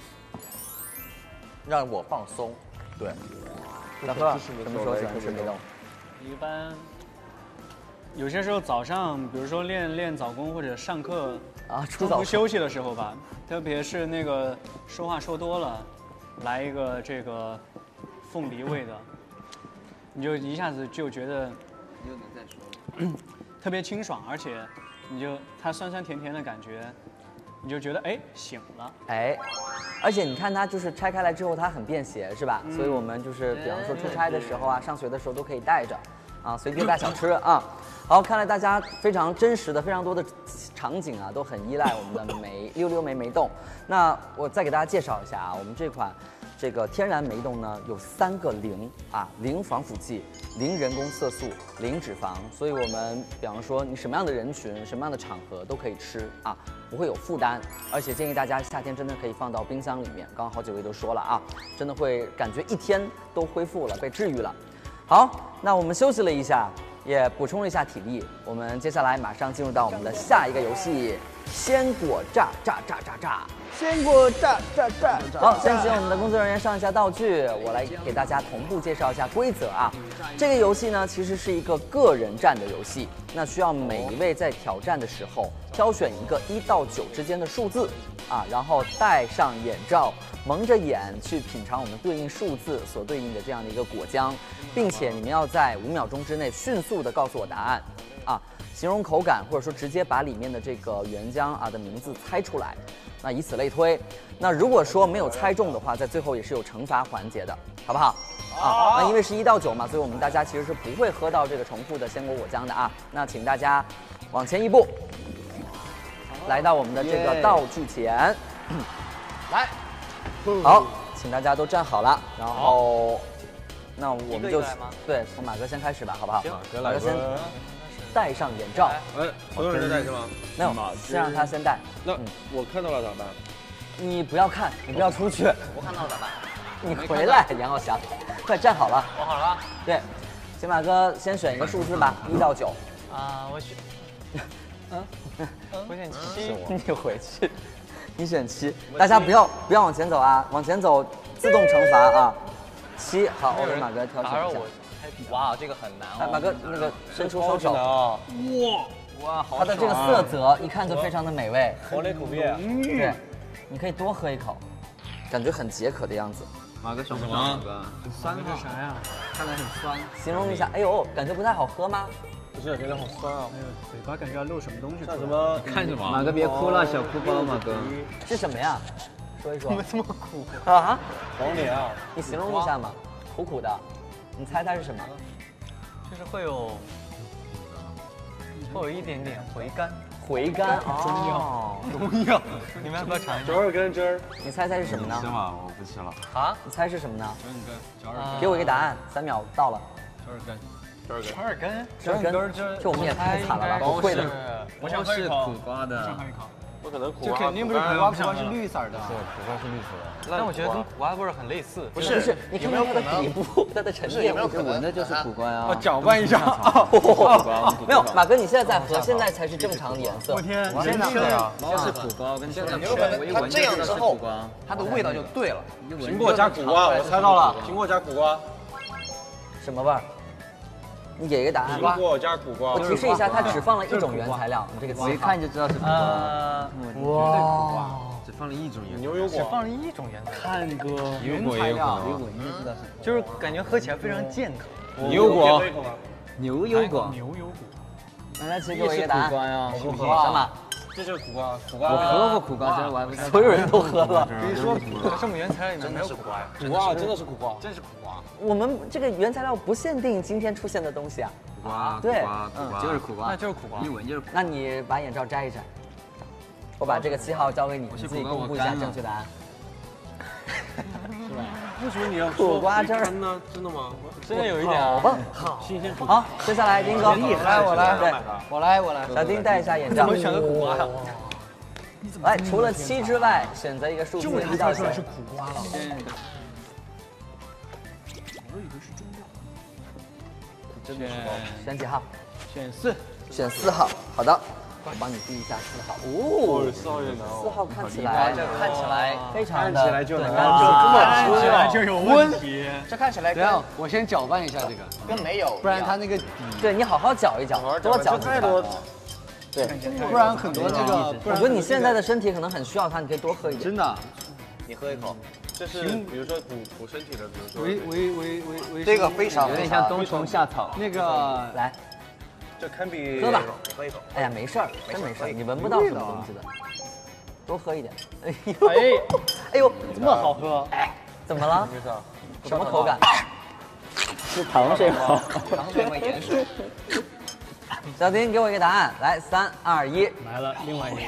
Speaker 4: 让我放松。对，
Speaker 1: 小何什么时候喜欢吃梅冻？
Speaker 6: 一般有些时候早上，比如说练练早功或者上课
Speaker 1: 啊，出
Speaker 6: 中
Speaker 1: 早
Speaker 6: 途休息的时候吧，特别是那个说话说多了，来一个这个凤梨味的，你就一下子就觉得
Speaker 2: 你又能再说了，
Speaker 6: 特别清爽，而且你就它酸酸甜甜的感觉，你就觉得哎醒了。
Speaker 1: 哎，而且你看它就是拆开来之后，它很便携，是吧？嗯、所以我们就是比方说出差的时候啊，上学的时候都可以带着，啊，随地大小吃啊。好，看来大家非常真实的、非常多的场景啊，都很依赖我们的梅溜溜梅梅冻。那我再给大家介绍一下啊，我们这款这个天然梅冻呢，有三个零啊，零防腐剂、零人工色素、零脂肪，所以我们比方说你什么样的人群、什么样的场合都可以吃啊，不会有负担。而且建议大家夏天真的可以放到冰箱里面，刚刚好几位都说了啊，真的会感觉一天都恢复了，被治愈了。好，那我们休息了一下。也补充了一下体力，我们接下来马上进入到我们的下一个游戏——鲜果炸炸炸炸炸！鲜果炸炸炸！好，先请我们的工作人员上一下道具，我来给大家同步介绍一下规则啊。这个游戏呢，其实是一个个人战的游戏，那需要每一位在挑战的时候挑选一个一到九之间的数字啊，然后戴上眼罩，蒙着眼去品尝我们对应数字所对应的这样的一个果浆。并且你们要在五秒钟之内迅速的告诉我答案，啊，形容口感，或者说直接把里面的这个原浆啊的名字猜出来，那以此类推。那如果说没有猜中的话，在最后也是有惩罚环节的，好不好？啊，那因为是一到九嘛，所以我们大家其实是不会喝到这个重复的鲜果果浆的啊。那请大家往前一步，来到我们的这个道具前，来，好，请大家都站好了，然后。那我们就对，从马哥先开始吧，好不好？马哥先戴上眼罩。
Speaker 7: 哎，所有人都戴是吗？
Speaker 1: 没有，先让他先戴。
Speaker 7: 那我看到了咋办？
Speaker 1: 你不要看，你不要出去。
Speaker 2: 我看到了咋办？
Speaker 1: 你回来，杨浩翔，快站好了。
Speaker 3: 我好了。
Speaker 1: 对，请马哥先选一个数字吧，一到九。
Speaker 3: 啊，我选。嗯，我选七。
Speaker 1: 你回去，你选七。大家不要不要往前走啊，往前走自动惩罚啊。七，好，我给马哥挑选一下。
Speaker 4: 哇，这个很难哦。
Speaker 1: 马哥，那个伸出双手。
Speaker 7: 哇
Speaker 4: 哇，好。
Speaker 1: 它的这个色泽一看就非常的美味。
Speaker 7: 口里口鼻。
Speaker 1: 对，你可以多喝一口，感觉很解渴的样子。
Speaker 2: 马哥什么？马哥，
Speaker 6: 酸的啥呀？
Speaker 2: 看来很酸。
Speaker 1: 形容一下，哎呦，感觉不太好喝吗？
Speaker 7: 不是，感觉好酸啊。
Speaker 6: 哎呦，嘴巴感觉要漏什么东西？
Speaker 7: 像什么？
Speaker 2: 看什么？马哥别哭了，小哭包，马哥。
Speaker 1: 是什么呀？说一说。
Speaker 6: 怎么这么苦
Speaker 1: 啊？
Speaker 7: 黄脸啊！
Speaker 1: 你形容一下嘛，苦苦的，你猜它是什么？
Speaker 3: 就是会有，会有一点点回甘。
Speaker 1: 回甘
Speaker 6: 哦，
Speaker 3: 中药。你们要不要尝一下？
Speaker 7: 折耳根汁儿。
Speaker 1: 你猜猜是什么呢？
Speaker 5: 吃嘛，我不吃了。
Speaker 3: 啊？
Speaker 1: 你猜是什么呢？
Speaker 6: 折耳根，折耳根。
Speaker 1: 给我一个答案，三秒到了。
Speaker 6: 折耳根。
Speaker 3: 折耳根。
Speaker 1: 折耳根。这我们也太惨了吧，不会的。
Speaker 6: 我想喝一口。
Speaker 2: 苦瓜的。
Speaker 6: 想喝一口。
Speaker 7: 不可能苦
Speaker 6: 这肯定不是苦瓜，苦瓜是绿色的。
Speaker 5: 是苦瓜是绿色的，
Speaker 3: 但我觉得跟苦瓜味儿很类似。
Speaker 1: 不是不是，你看看它的底部，它的沉淀物质
Speaker 2: 闻的就是苦瓜呀。
Speaker 6: 我搅拌一下。
Speaker 1: 没有，马哥你现在在喝，现在才是正常的颜色。
Speaker 6: 我天，
Speaker 1: 现在
Speaker 2: 这是苦瓜，我跟你说，
Speaker 4: 有可能它这样之后，它的味道就对了。
Speaker 7: 苹果加苦瓜，我猜到了，苹果加苦瓜。
Speaker 1: 什么味儿？你给一个答案。
Speaker 7: 苹果加苦瓜。
Speaker 1: 我提示一下，它只放了一种原材料。你这个
Speaker 2: 我一看就知道是苦瓜。
Speaker 1: 呃，哇，
Speaker 5: 只放了一种颜色，
Speaker 7: 牛油果，
Speaker 6: 只放了一种颜色。看个原
Speaker 5: 牛油果也有可
Speaker 6: 材料，
Speaker 5: 能。
Speaker 2: 我应该知道是
Speaker 6: 就是感觉喝起来非常健康。
Speaker 5: 牛油果，
Speaker 2: 牛油果，
Speaker 6: 牛油果，
Speaker 1: 来来，请给我一个答案。
Speaker 2: 苦瓜呀，
Speaker 1: 苦瓜什么？
Speaker 7: 这就是苦瓜，苦
Speaker 2: 我
Speaker 7: 瓜。
Speaker 2: 喝过苦瓜汁，我还不知道。
Speaker 1: 所有人都喝了。
Speaker 6: 可以说可是我们原材料里面没有苦瓜呀，
Speaker 7: 苦瓜真的是苦瓜，
Speaker 6: 真是苦瓜。
Speaker 1: 我们这个原材料不限定今天出现的东西啊。
Speaker 5: 苦瓜，
Speaker 1: 对
Speaker 5: 苦瓜，苦瓜，
Speaker 2: 就是苦瓜，
Speaker 6: 那就是苦瓜
Speaker 2: 一闻就是苦。
Speaker 1: 那你把眼罩摘一摘，我把这个七号交给你，你自己公布一下正确答案。
Speaker 7: 为什么你要
Speaker 1: 苦瓜汁儿
Speaker 7: 呢？真的吗？
Speaker 6: 真的有一点啊。
Speaker 1: 好，
Speaker 7: 新鲜苦
Speaker 1: 好，接下来丁哥，
Speaker 6: 来，我来，
Speaker 1: 对，
Speaker 6: 我来，我来。
Speaker 1: 小丁戴一下眼罩。
Speaker 6: 我选个苦瓜呀。
Speaker 1: 来，除了七之外，选择一个数字一到九。
Speaker 6: 苦瓜了。
Speaker 7: 真的是高。
Speaker 1: 选几号？
Speaker 6: 选四。
Speaker 1: 选四号。好的，我帮你记一下四号。哦，
Speaker 7: 四号也难
Speaker 1: 四号看起来，
Speaker 6: 这看起来
Speaker 1: 非常的
Speaker 7: 看起来就难
Speaker 1: 对
Speaker 7: 就这么
Speaker 6: 看起来就有问题。
Speaker 3: 这看起来
Speaker 6: 等下，我先搅拌一下这个，
Speaker 3: 跟没有，
Speaker 6: 不然它那个底，
Speaker 1: 对你好好搅一搅，多搅几
Speaker 7: 太多。
Speaker 1: 对，
Speaker 6: 不然很多这个，不然
Speaker 1: 我觉得你现在的身体可能很需要它，你可以多喝一点。
Speaker 6: 真的
Speaker 4: 你喝一口，
Speaker 7: 这是比如说补补身体的，比如说
Speaker 6: 维维维维维，
Speaker 4: 这个非常
Speaker 2: 有点像冬虫夏草。
Speaker 6: 那个
Speaker 1: 来，
Speaker 7: 这堪比
Speaker 1: 喝吧。
Speaker 4: 喝一口。
Speaker 1: 哎呀，没事儿，真没事儿，你闻不到什么东西的，多喝一点。哎呦，
Speaker 6: 哎，
Speaker 1: 哎呦，
Speaker 6: 这么好喝，
Speaker 1: 怎么了？
Speaker 7: 没事啊。
Speaker 1: 什么口感？
Speaker 2: 是糖水吗？
Speaker 4: 糖水和盐水。
Speaker 1: 小丁，给我一个答案，来，三二一，
Speaker 6: 来了，另外一个。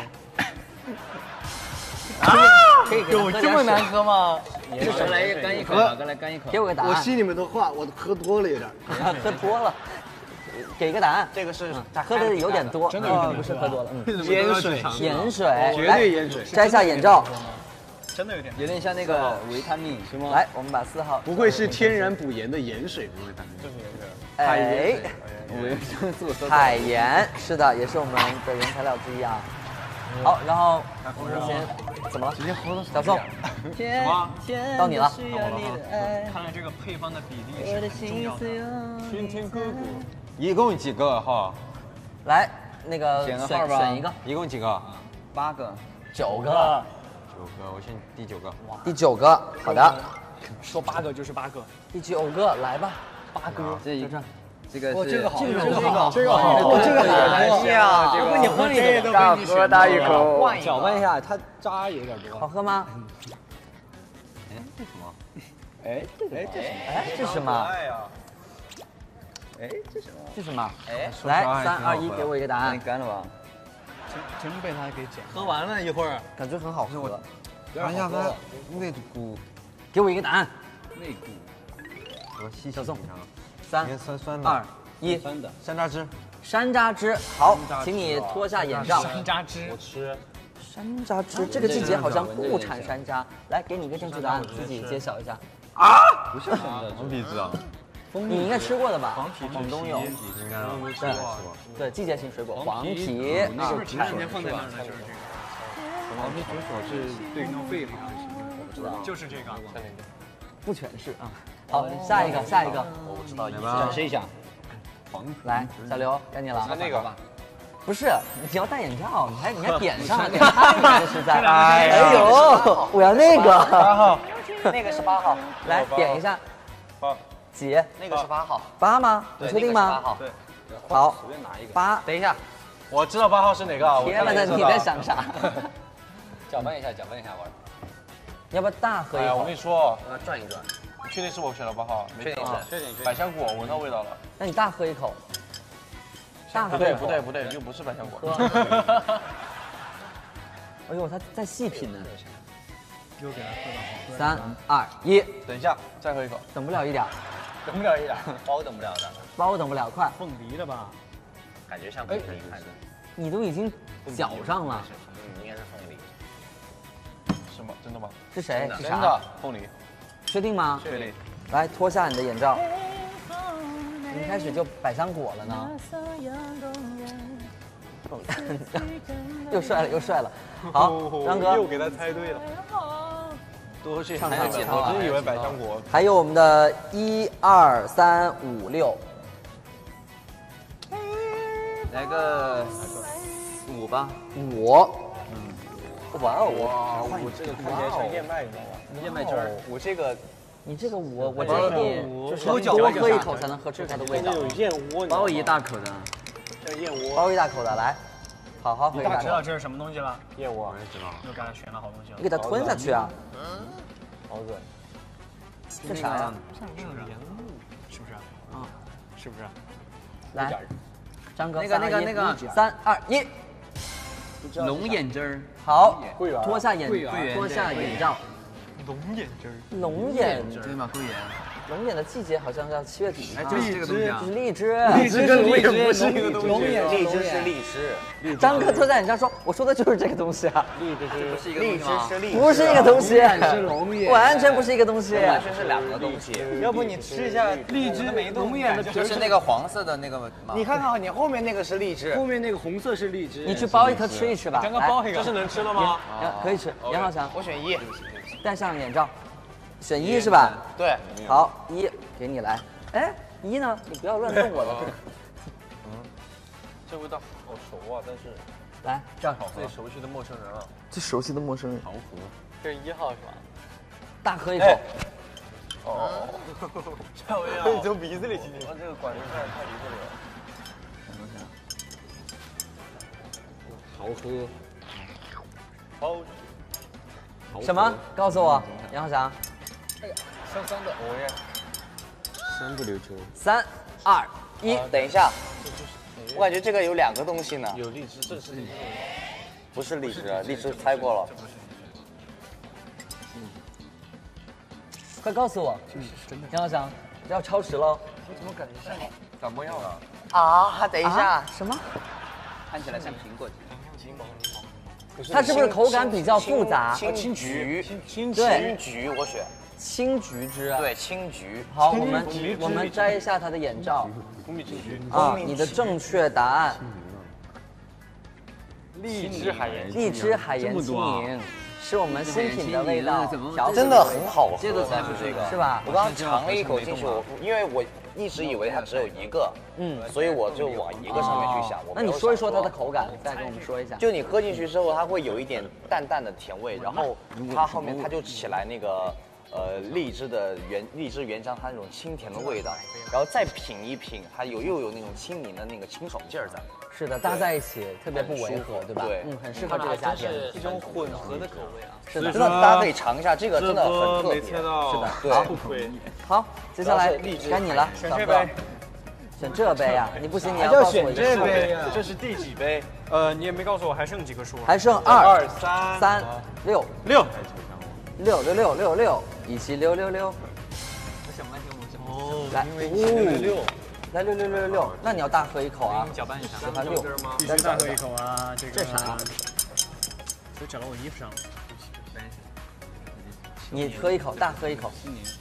Speaker 1: 可以给他
Speaker 6: 有
Speaker 1: 喝点水
Speaker 6: 这么难喝吗？
Speaker 2: 再来一干一口，老哥来干一口。
Speaker 1: 给我个答案。
Speaker 3: 心里面的话我喝多了有点。
Speaker 1: 喝多了，给一个答案。
Speaker 4: 这个是
Speaker 1: 喝的有点多，
Speaker 6: 真的有点多
Speaker 1: 不是喝多了，嗯，
Speaker 3: 盐水，
Speaker 1: 盐水，
Speaker 3: 绝
Speaker 1: 来
Speaker 3: 对盐水。
Speaker 1: 摘下眼罩，
Speaker 6: 真的有点。
Speaker 2: 有点像那个维他命，是吗？
Speaker 1: 来，我们把四号，
Speaker 3: 不愧是天然补盐的盐水，不会
Speaker 1: 哎，
Speaker 2: 维生素说
Speaker 1: 海盐是的，也是我们的原材料之一啊。好，然后我们先怎么了？直接喝了。小宋，
Speaker 2: 天天
Speaker 1: 到你了。
Speaker 6: 看来这个配方的比例是很重要的。
Speaker 7: 天天哥哥。
Speaker 5: 一共几个号？
Speaker 1: 来，那个
Speaker 2: 选个号
Speaker 1: 选
Speaker 2: 吧
Speaker 1: 选一个，
Speaker 5: 一共几个？
Speaker 2: 八个，
Speaker 1: 九个，
Speaker 5: 九个，我选第九个。
Speaker 1: 第九个，好的，
Speaker 6: 说八个就是八个。
Speaker 1: 第九个来吧，
Speaker 6: 八哥，
Speaker 2: 这一
Speaker 1: 就这样。
Speaker 2: 这个是
Speaker 6: 哦这个好
Speaker 1: 这个
Speaker 6: 这个
Speaker 1: 好
Speaker 6: 这个好，
Speaker 1: 哦这个
Speaker 6: 好
Speaker 1: 好呀
Speaker 6: 要不你换一个，
Speaker 2: 大喝大一口，
Speaker 6: 换一个，搅拌一下，它渣有点多。
Speaker 1: 好喝吗？
Speaker 5: 哎，这什么？
Speaker 2: 哎，哎这是
Speaker 1: 哎，这是什么？
Speaker 7: 哎呀，
Speaker 2: 哎这什么？
Speaker 1: 这是什么？
Speaker 2: 哎，
Speaker 1: 来，
Speaker 5: 还挺好
Speaker 1: 三二一，
Speaker 5: 喝
Speaker 1: 给我一个答
Speaker 2: 那
Speaker 1: 案。
Speaker 2: 干了吧？
Speaker 6: 真真被他给捡。喝完了一会儿，
Speaker 1: 感觉很好喝。
Speaker 5: 尝一下它那股，
Speaker 1: 给我一个答案。
Speaker 2: 内骨。
Speaker 5: 我细细
Speaker 1: 小宋
Speaker 5: 品尝。
Speaker 1: 三
Speaker 5: 有点酸酸的。
Speaker 1: 二一，
Speaker 6: 酸的
Speaker 5: 山楂汁。
Speaker 1: 山楂汁。好，请你脱下眼罩。
Speaker 6: 山楂汁
Speaker 7: 我，吃。
Speaker 1: 山楂汁，这个季节好像不产山楂。来，给你一个正确答案，自己揭晓一下。
Speaker 2: 不是山楂
Speaker 5: 黄皮子啊？
Speaker 1: 你应该吃过的吧？
Speaker 6: 黄皮
Speaker 1: 广东有。
Speaker 5: 应该啊。
Speaker 7: 没吃
Speaker 1: 对
Speaker 7: 过。
Speaker 1: 对，季节性水果，黄皮
Speaker 6: 是不
Speaker 1: 啊
Speaker 6: 是前两天放在那儿的就是这个？
Speaker 5: 黄皮紫薯是
Speaker 6: 对运动会那个，我知道，就是这个。
Speaker 1: 不全是啊。好，下一个，下一个，
Speaker 4: 我不知道。
Speaker 5: 来吧。
Speaker 2: 试一下。
Speaker 1: 来，小刘，该你了。
Speaker 7: 看那个吧。
Speaker 1: 不是，你要戴眼罩，你还你还点上了，点差一点实在。哎呦，我要那个。
Speaker 7: 八号。
Speaker 1: 那个是八号。来点一下。
Speaker 7: 八。
Speaker 1: 几？
Speaker 4: 那个是八号。
Speaker 1: 八吗？你确定吗？
Speaker 4: 号。
Speaker 7: 对。
Speaker 1: 好。
Speaker 5: 随便拿一个。
Speaker 1: 八。
Speaker 4: 等一下，
Speaker 7: 我知道八号是哪个啊？
Speaker 1: 天呐，你在想啥？
Speaker 2: 搅拌一下，搅拌一下玩。
Speaker 1: 你要不要大喝
Speaker 7: 哎呀，我
Speaker 1: 一口
Speaker 7: 跟？你说，
Speaker 4: 我要转一转。
Speaker 7: 你确定是我选的八号？没
Speaker 4: 确定是
Speaker 7: 错
Speaker 5: 确定确定。
Speaker 7: 百香果，闻到味道了。
Speaker 1: 那你大喝一口。大喝
Speaker 7: 不对
Speaker 1: 一口
Speaker 7: 不对不对，又不是百香果。
Speaker 1: 喝。哎呦，他在细品呢。
Speaker 6: 又给他喝到好。
Speaker 1: 三二一，
Speaker 7: 等一下，再喝一口。
Speaker 1: 等不了一点，
Speaker 7: 等不了一点。
Speaker 4: 包等不了的，
Speaker 1: 包等不了，快！
Speaker 6: 凤梨的吧？
Speaker 4: 感觉像凤梨还是？
Speaker 1: 你都已经搅上了，
Speaker 4: 嗯，应该是凤梨。
Speaker 7: 是吗？真的吗？
Speaker 1: 是谁？是啥
Speaker 7: 真的？凤梨。
Speaker 1: 确定吗？
Speaker 7: 确定。
Speaker 1: 来，脱下你的眼罩。你一开始就百香果了呢？又帅了，又帅了。好，张哥
Speaker 7: 又给他猜对了。多谢
Speaker 1: 唱
Speaker 7: 你们，
Speaker 1: 唱唱
Speaker 7: 我真以为百香果。
Speaker 1: 还有我们的一二三五六，
Speaker 2: 来个五吧。
Speaker 1: 五。
Speaker 4: 哇哦
Speaker 5: 哇，我这个看起来像燕麦，你知道吗？
Speaker 4: 燕麦汁儿，我这个
Speaker 1: 你这个我我建议你就是
Speaker 6: 喝酒
Speaker 1: 多喝一口才能喝出它的味道。
Speaker 5: 有燕窝，
Speaker 2: 包一大口的，
Speaker 5: 像燕窝，
Speaker 1: 包一大口的，来，好好喝一大口。
Speaker 6: 知道这是什么东西了？
Speaker 5: 燕窝，我也知道。
Speaker 6: 又刚才选了好东西了
Speaker 1: 你。给它吞下去啊！
Speaker 4: 好恶
Speaker 1: 这啥呀？
Speaker 6: 像这种盐露，是不是？啊，是不是？
Speaker 1: 来，张哥，
Speaker 2: 那个那个那个
Speaker 1: 三二一，
Speaker 2: 龙眼汁儿，
Speaker 1: 好
Speaker 5: 桂圆，
Speaker 1: 脱下眼
Speaker 2: 桂圆
Speaker 1: 脱下眼罩。
Speaker 6: 龙眼汁儿。
Speaker 1: 龙眼，
Speaker 2: 对吗？桂圆，
Speaker 1: 龙眼的季节好像是要七月底。
Speaker 2: 哎，就是这个东西啊
Speaker 1: 就。是荔枝。
Speaker 5: 荔枝跟龙眼不是一个东西。
Speaker 3: 龙眼
Speaker 4: 荔枝是荔枝，
Speaker 1: 张哥脱下眼罩说：“我说的就是这个东西啊，
Speaker 5: 荔枝是
Speaker 2: 是一个
Speaker 4: 荔枝
Speaker 2: 东西吗
Speaker 4: 是荔枝，
Speaker 1: 不是一个东西，
Speaker 3: 是龙眼，
Speaker 1: 完全不是一个东西。
Speaker 4: 完全是两个东西。
Speaker 3: 要不你吃一下荔枝没龙眼的皮
Speaker 2: 就是那个黄色的那个嘛。
Speaker 4: 你看看你后面那个是荔枝，
Speaker 3: 后面那个红色是荔枝。
Speaker 1: 你去剥一颗吃一吃吧。
Speaker 6: 刚刚剥一个，
Speaker 5: 这是能吃的吗？
Speaker 1: 来，可以吃。杨浩强，
Speaker 4: 我选一，
Speaker 1: 戴上眼罩，选一是吧？
Speaker 4: 对，
Speaker 1: 好，一给你来。哎，一呢？你不要乱动我的。
Speaker 5: 这味道好熟啊，但是
Speaker 1: 来，这样
Speaker 5: 最熟悉的陌生人啊。
Speaker 1: 最熟悉的陌生人，
Speaker 5: 桃核，
Speaker 3: 这是一号是吧？
Speaker 1: 大喝一口。
Speaker 5: 哦，这味道可以从鼻子里进去。这个管子太太离这里了。
Speaker 3: 桃核，
Speaker 5: 好，
Speaker 1: 什么？告诉我，杨浩翔。
Speaker 3: 香香的。
Speaker 5: 我也
Speaker 3: 三不溜秋。
Speaker 1: 三二一，
Speaker 4: 等一下，我感觉这个有两个东西呢，
Speaker 5: 有荔枝，这是荔枝。
Speaker 4: 不是荔枝，荔枝猜过了。
Speaker 1: 快告诉我，杨浩翔，要超时喽！
Speaker 5: 我怎么感觉像感冒药啊？
Speaker 4: 啊，等一下，
Speaker 1: 什么？
Speaker 2: 看起来像苹果汁。
Speaker 5: 柠檬，柠檬。
Speaker 1: 它是不是口感比较复杂？
Speaker 4: 青青桔，
Speaker 5: 青
Speaker 1: 对
Speaker 4: 青桔我选。
Speaker 1: 青桔汁。
Speaker 4: 对，青桔。
Speaker 1: 好，我们我们摘一下他的眼罩
Speaker 5: 蜂蜜青桔，
Speaker 1: 啊，你的正确答案，
Speaker 5: 荔枝海盐，
Speaker 1: 荔枝海盐青柠，是我们新品的味道，调
Speaker 4: 真的很好喝，
Speaker 2: 这个才不是一个
Speaker 1: 是吧？
Speaker 4: 我刚刚尝了一口进去，我因为我一直以为它只有一个，
Speaker 1: 嗯，
Speaker 4: 所以我就往一个上面去想。我
Speaker 1: 那
Speaker 4: 没有想
Speaker 1: 你说一说它的口感，再跟我们说一下。
Speaker 4: 就你喝进去之后，它会有一点淡淡的甜味，然后它后面它就起来那个呃荔枝的原荔枝原浆它那种清甜的味道，然后再品一品，它有又有那种清柠的那个清爽劲儿在。
Speaker 1: 是的，搭在一起特别不违和，对吧？
Speaker 4: 对
Speaker 1: 嗯，很适合这个夏天。
Speaker 3: 一种混合的口味啊。
Speaker 1: 是的，
Speaker 4: 真的大家可以尝一下，这个真的很特别。
Speaker 5: 没猜到，
Speaker 1: 是的
Speaker 4: 对
Speaker 5: 不亏。
Speaker 1: 好，接下来该你了，小哥
Speaker 6: 选这杯。
Speaker 1: 选这杯呀？你不行，你要
Speaker 3: 叫
Speaker 1: 告诉我一个数。
Speaker 3: 选这杯呀？
Speaker 5: 这是第几杯？
Speaker 6: 呃，你也没告诉我还剩几个数。
Speaker 1: 还剩二
Speaker 5: 二三
Speaker 1: 三六
Speaker 5: 六。
Speaker 1: 六六六六六，一起六六六。
Speaker 2: 我想半天，我想
Speaker 5: 哦，
Speaker 1: 来，
Speaker 5: 因为前面六。
Speaker 1: 来六六六六六，那你要大喝一口啊！
Speaker 6: 搅拌一下。
Speaker 1: 喜欢六，
Speaker 6: 必须大喝一口啊！这个
Speaker 1: 这啥？
Speaker 6: 都搅到我衣服上了。
Speaker 1: 你喝一口，大喝一口。
Speaker 2: 青柠，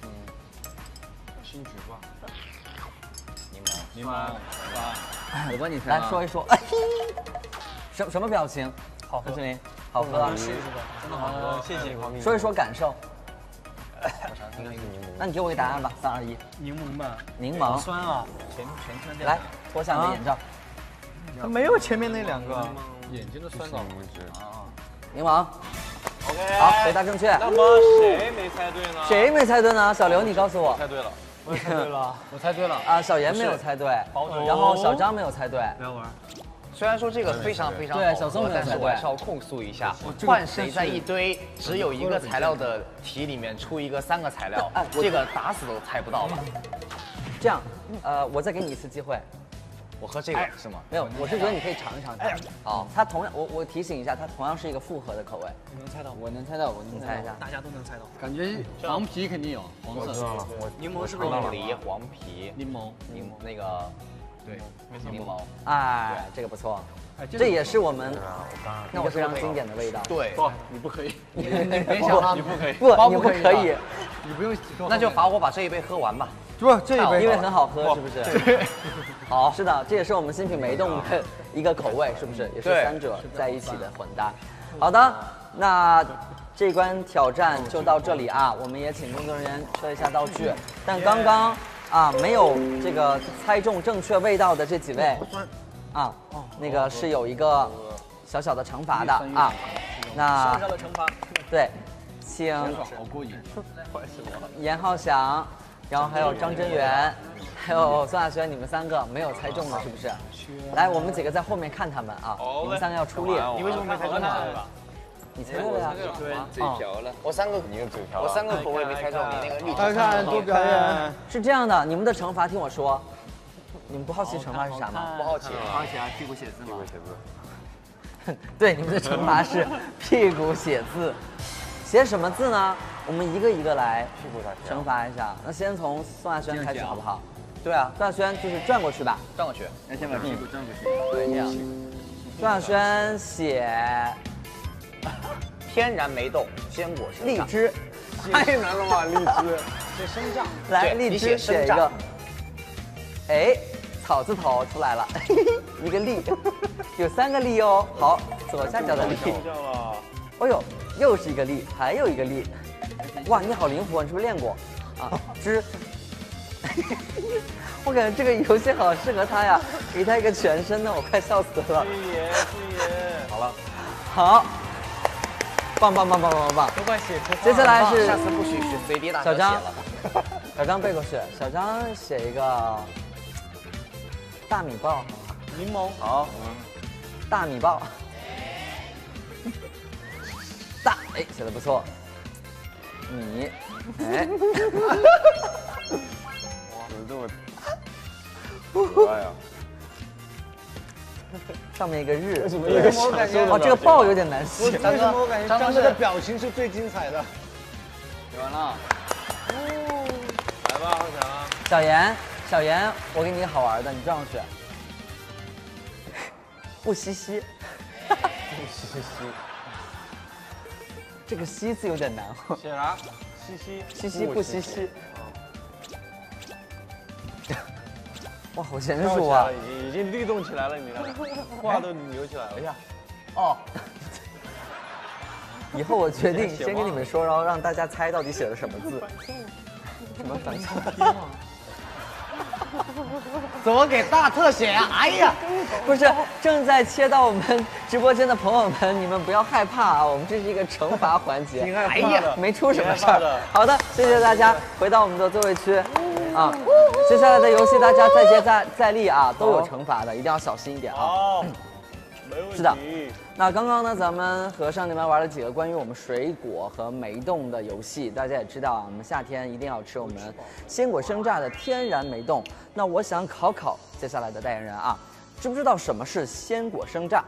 Speaker 5: 青桔吧。
Speaker 2: 柠檬，我帮你猜啊。
Speaker 1: 来说一说，哎，什什么表情？好喝，林，好喝啊！
Speaker 6: 试试吧，真的好喝，谢谢。
Speaker 1: 说一说感受。那你给我一个答案吧，三二一。
Speaker 6: 柠檬吧，
Speaker 1: 柠檬。
Speaker 6: 好酸啊！
Speaker 2: 全全村店
Speaker 1: 来，脱下你的眼罩。
Speaker 3: 它没有前面那两个。
Speaker 5: 眼睛的酸枣柠檬汁。
Speaker 1: 柠檬。
Speaker 5: OK。
Speaker 1: 好，回答正确。
Speaker 5: 那么谁没猜对呢？
Speaker 1: 谁没猜对呢？小刘，你告诉我。
Speaker 5: 猜对了。
Speaker 6: 我猜对了，
Speaker 2: 我猜对了
Speaker 1: 啊！小严没有猜对，然后小张没有猜对。
Speaker 6: 不要玩。
Speaker 4: 虽然说这个非常非常
Speaker 1: 对，小宋没有
Speaker 4: 但是
Speaker 1: 猜对。
Speaker 4: 我还是要控诉一下，换谁在一堆只有一个材料的题里面出一个三个材料，这个打死都猜不到吧？
Speaker 1: 这样，呃，我再给你一次机会。
Speaker 4: 我喝这个是吗？
Speaker 1: 没有，我是觉得你可以尝一尝它。
Speaker 4: 好，
Speaker 1: 它同样，我我提醒一下，它同样是一个复合的口味。
Speaker 6: 你能猜到？
Speaker 2: 我能猜到，我能
Speaker 1: 猜一下，
Speaker 6: 大家都能猜到。
Speaker 2: 感觉黄皮肯定有，黄色。
Speaker 5: 我知道了，我
Speaker 6: 柠檬是不是
Speaker 4: 凤梨、黄皮、
Speaker 2: 柠檬，
Speaker 4: 柠那个
Speaker 2: 对，
Speaker 4: 柠檬。
Speaker 1: 哎，这个不错，这也是我们一个非常经典的味道。
Speaker 4: 对，
Speaker 5: 不，你不可以，
Speaker 1: 你
Speaker 2: 别想了，
Speaker 5: 你不可以，
Speaker 1: 不，你不可以，
Speaker 2: 你不用，
Speaker 4: 那就罚我把这一杯喝完吧。
Speaker 3: 不，这一杯
Speaker 1: 因为很好喝，是不是？对。好，是的，这也是我们新品梅冻的一个口味，是不是？也是三者在一起的混搭。好的，那这关挑战就到这里啊，我们也请工作人员撤一下道具。但刚刚啊，没有这个猜中正确味道的这几位，啊，那个是有一个小小的惩罚的啊。 那
Speaker 6: 上上了惩罚。
Speaker 1: 对，请
Speaker 5: 好过瘾。
Speaker 1: 严浩翔，然后还有张真源，还有宋亚轩，你们三个没有猜中的是不是？来，我们几个在后面看他们啊，你们三个要出列。
Speaker 5: 你为什么没猜中呢？
Speaker 1: 你猜对了呀？
Speaker 2: 嘴瓢了。
Speaker 4: 我三个，你用嘴瓢，我三个口味没猜中，你那个绿。
Speaker 3: 看看多表演。
Speaker 1: 是这样的，你们的惩罚听我说，你们不好奇惩罚是啥吗？
Speaker 4: 不好奇，
Speaker 2: 不好奇啊，屁股写字吗？
Speaker 4: 写字。
Speaker 1: 对，你们的惩罚是屁股写字，写什么字呢？我们一个一个来惩罚一下。那先从宋亚轩开始好不好？
Speaker 4: 对啊，
Speaker 1: 宋亚轩就是转过去吧，
Speaker 4: 转过去。
Speaker 2: 要先把屁股转过去。
Speaker 1: 对，这样。宋亚轩写
Speaker 4: 天然梅冻鲜果生榨。
Speaker 1: 荔枝，
Speaker 7: 太难了吧，荔枝。
Speaker 6: 写生榨。
Speaker 1: 来，
Speaker 4: 对你
Speaker 1: 荔枝
Speaker 4: 写生榨
Speaker 1: 写一个。哎，草字头出来了，一个荔，有三个荔哦。好，左下角的荔。哦呦，又是一个荔，还有一个荔。哇，你好灵活，你是不是练过？啊，枝。我感觉这个游戏好适合他呀，给他一个全身的，我快笑死了。
Speaker 7: 师爷，师爷。
Speaker 4: 好了，
Speaker 1: 好，棒棒棒棒棒棒！
Speaker 6: 都快写出。
Speaker 1: 接下来是
Speaker 4: 下次不许是随地大
Speaker 1: 小张
Speaker 4: 小写了。
Speaker 1: 小张背过去，小张写一个大米爆，
Speaker 6: 柠檬。
Speaker 4: 好，
Speaker 1: 大米爆，大哎写的不错，米哎，
Speaker 7: 怎么这么可爱啊？
Speaker 1: 上面一个日，
Speaker 3: 为什么我感觉
Speaker 1: 哦这个爆有点难写。
Speaker 3: 为什么我感觉张哥的表情是最精彩的？
Speaker 2: 写完了。
Speaker 7: 来吧，浩翔。
Speaker 1: 小严，小严，我给你一个好玩的，你转过去。不吸吸，不吸吸，这个吸字有点难哦。
Speaker 7: 写啥？西西。
Speaker 1: 吸吸不吸吸。哇，好娴熟啊！
Speaker 7: 已经已经律动起来了，你看，话都扭起来了。哎呀，
Speaker 1: 哦，以后我决定先跟你们说，然后让大家猜到底写了什么字。什么反向天啊？
Speaker 3: 怎么给大特写啊？哎呀，
Speaker 1: 不是，正在切到我们直播间的朋友们，你们不要害怕啊，我们这是一个惩罚环节。
Speaker 7: 挺害怕的
Speaker 1: 哎呀，没出什么事儿
Speaker 7: 挺害怕的。
Speaker 1: 好的，谢谢大家，回到我们的座位区啊。接下来的游戏大家再接再再厉啊，都有惩罚的，一定要小心一点啊。
Speaker 7: 好，没问题。
Speaker 1: 是的。那刚刚呢，咱们和少年们玩了几个关于我们水果和梅冻的游戏，大家也知道啊，我们夏天一定要吃我们鲜果生榨的天然梅冻。那我想考考接下来的代言人啊，知不知道什么是鲜果生榨？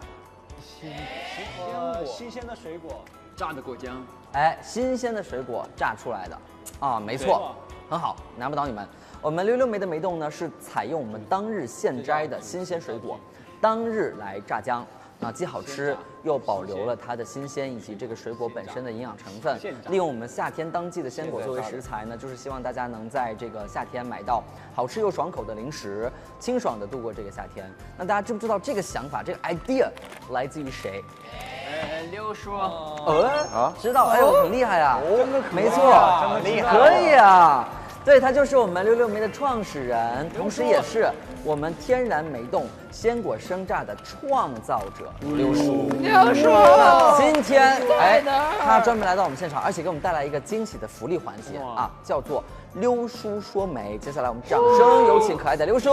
Speaker 6: 呃，新鲜的水果。
Speaker 2: 榨的果浆。
Speaker 1: 哎，新鲜的水果榨出来的，啊，没错，很好，难不倒你们。我们溜溜梅的梅冻呢，是采用我们当日现摘的新鲜水果，当日来榨浆。啊，既好吃又保留了它的新鲜以及这个水果本身的营养成分。利用我们夏天当季的鲜果作为食材呢，就是希望大家能在这个夏天买到好吃又爽口的零食，清爽的度过这个夏天。那大家知不知道这个想法，这个 idea 来自于谁？
Speaker 2: 呃，六叔。
Speaker 1: 呃啊，知道，哎呦，很厉害啊！没错，
Speaker 7: 厉害，
Speaker 1: 可以啊。对，他就是我们溜溜梅的创始人，同时也是我们天然梅冻鲜果生榨的创造者溜叔。
Speaker 8: 溜叔，
Speaker 1: 今天哎，他专门来到我们现场，而且给我们带来一个惊喜的福利环节啊，叫做溜叔说梅。接下来我们掌声有请可爱的溜叔。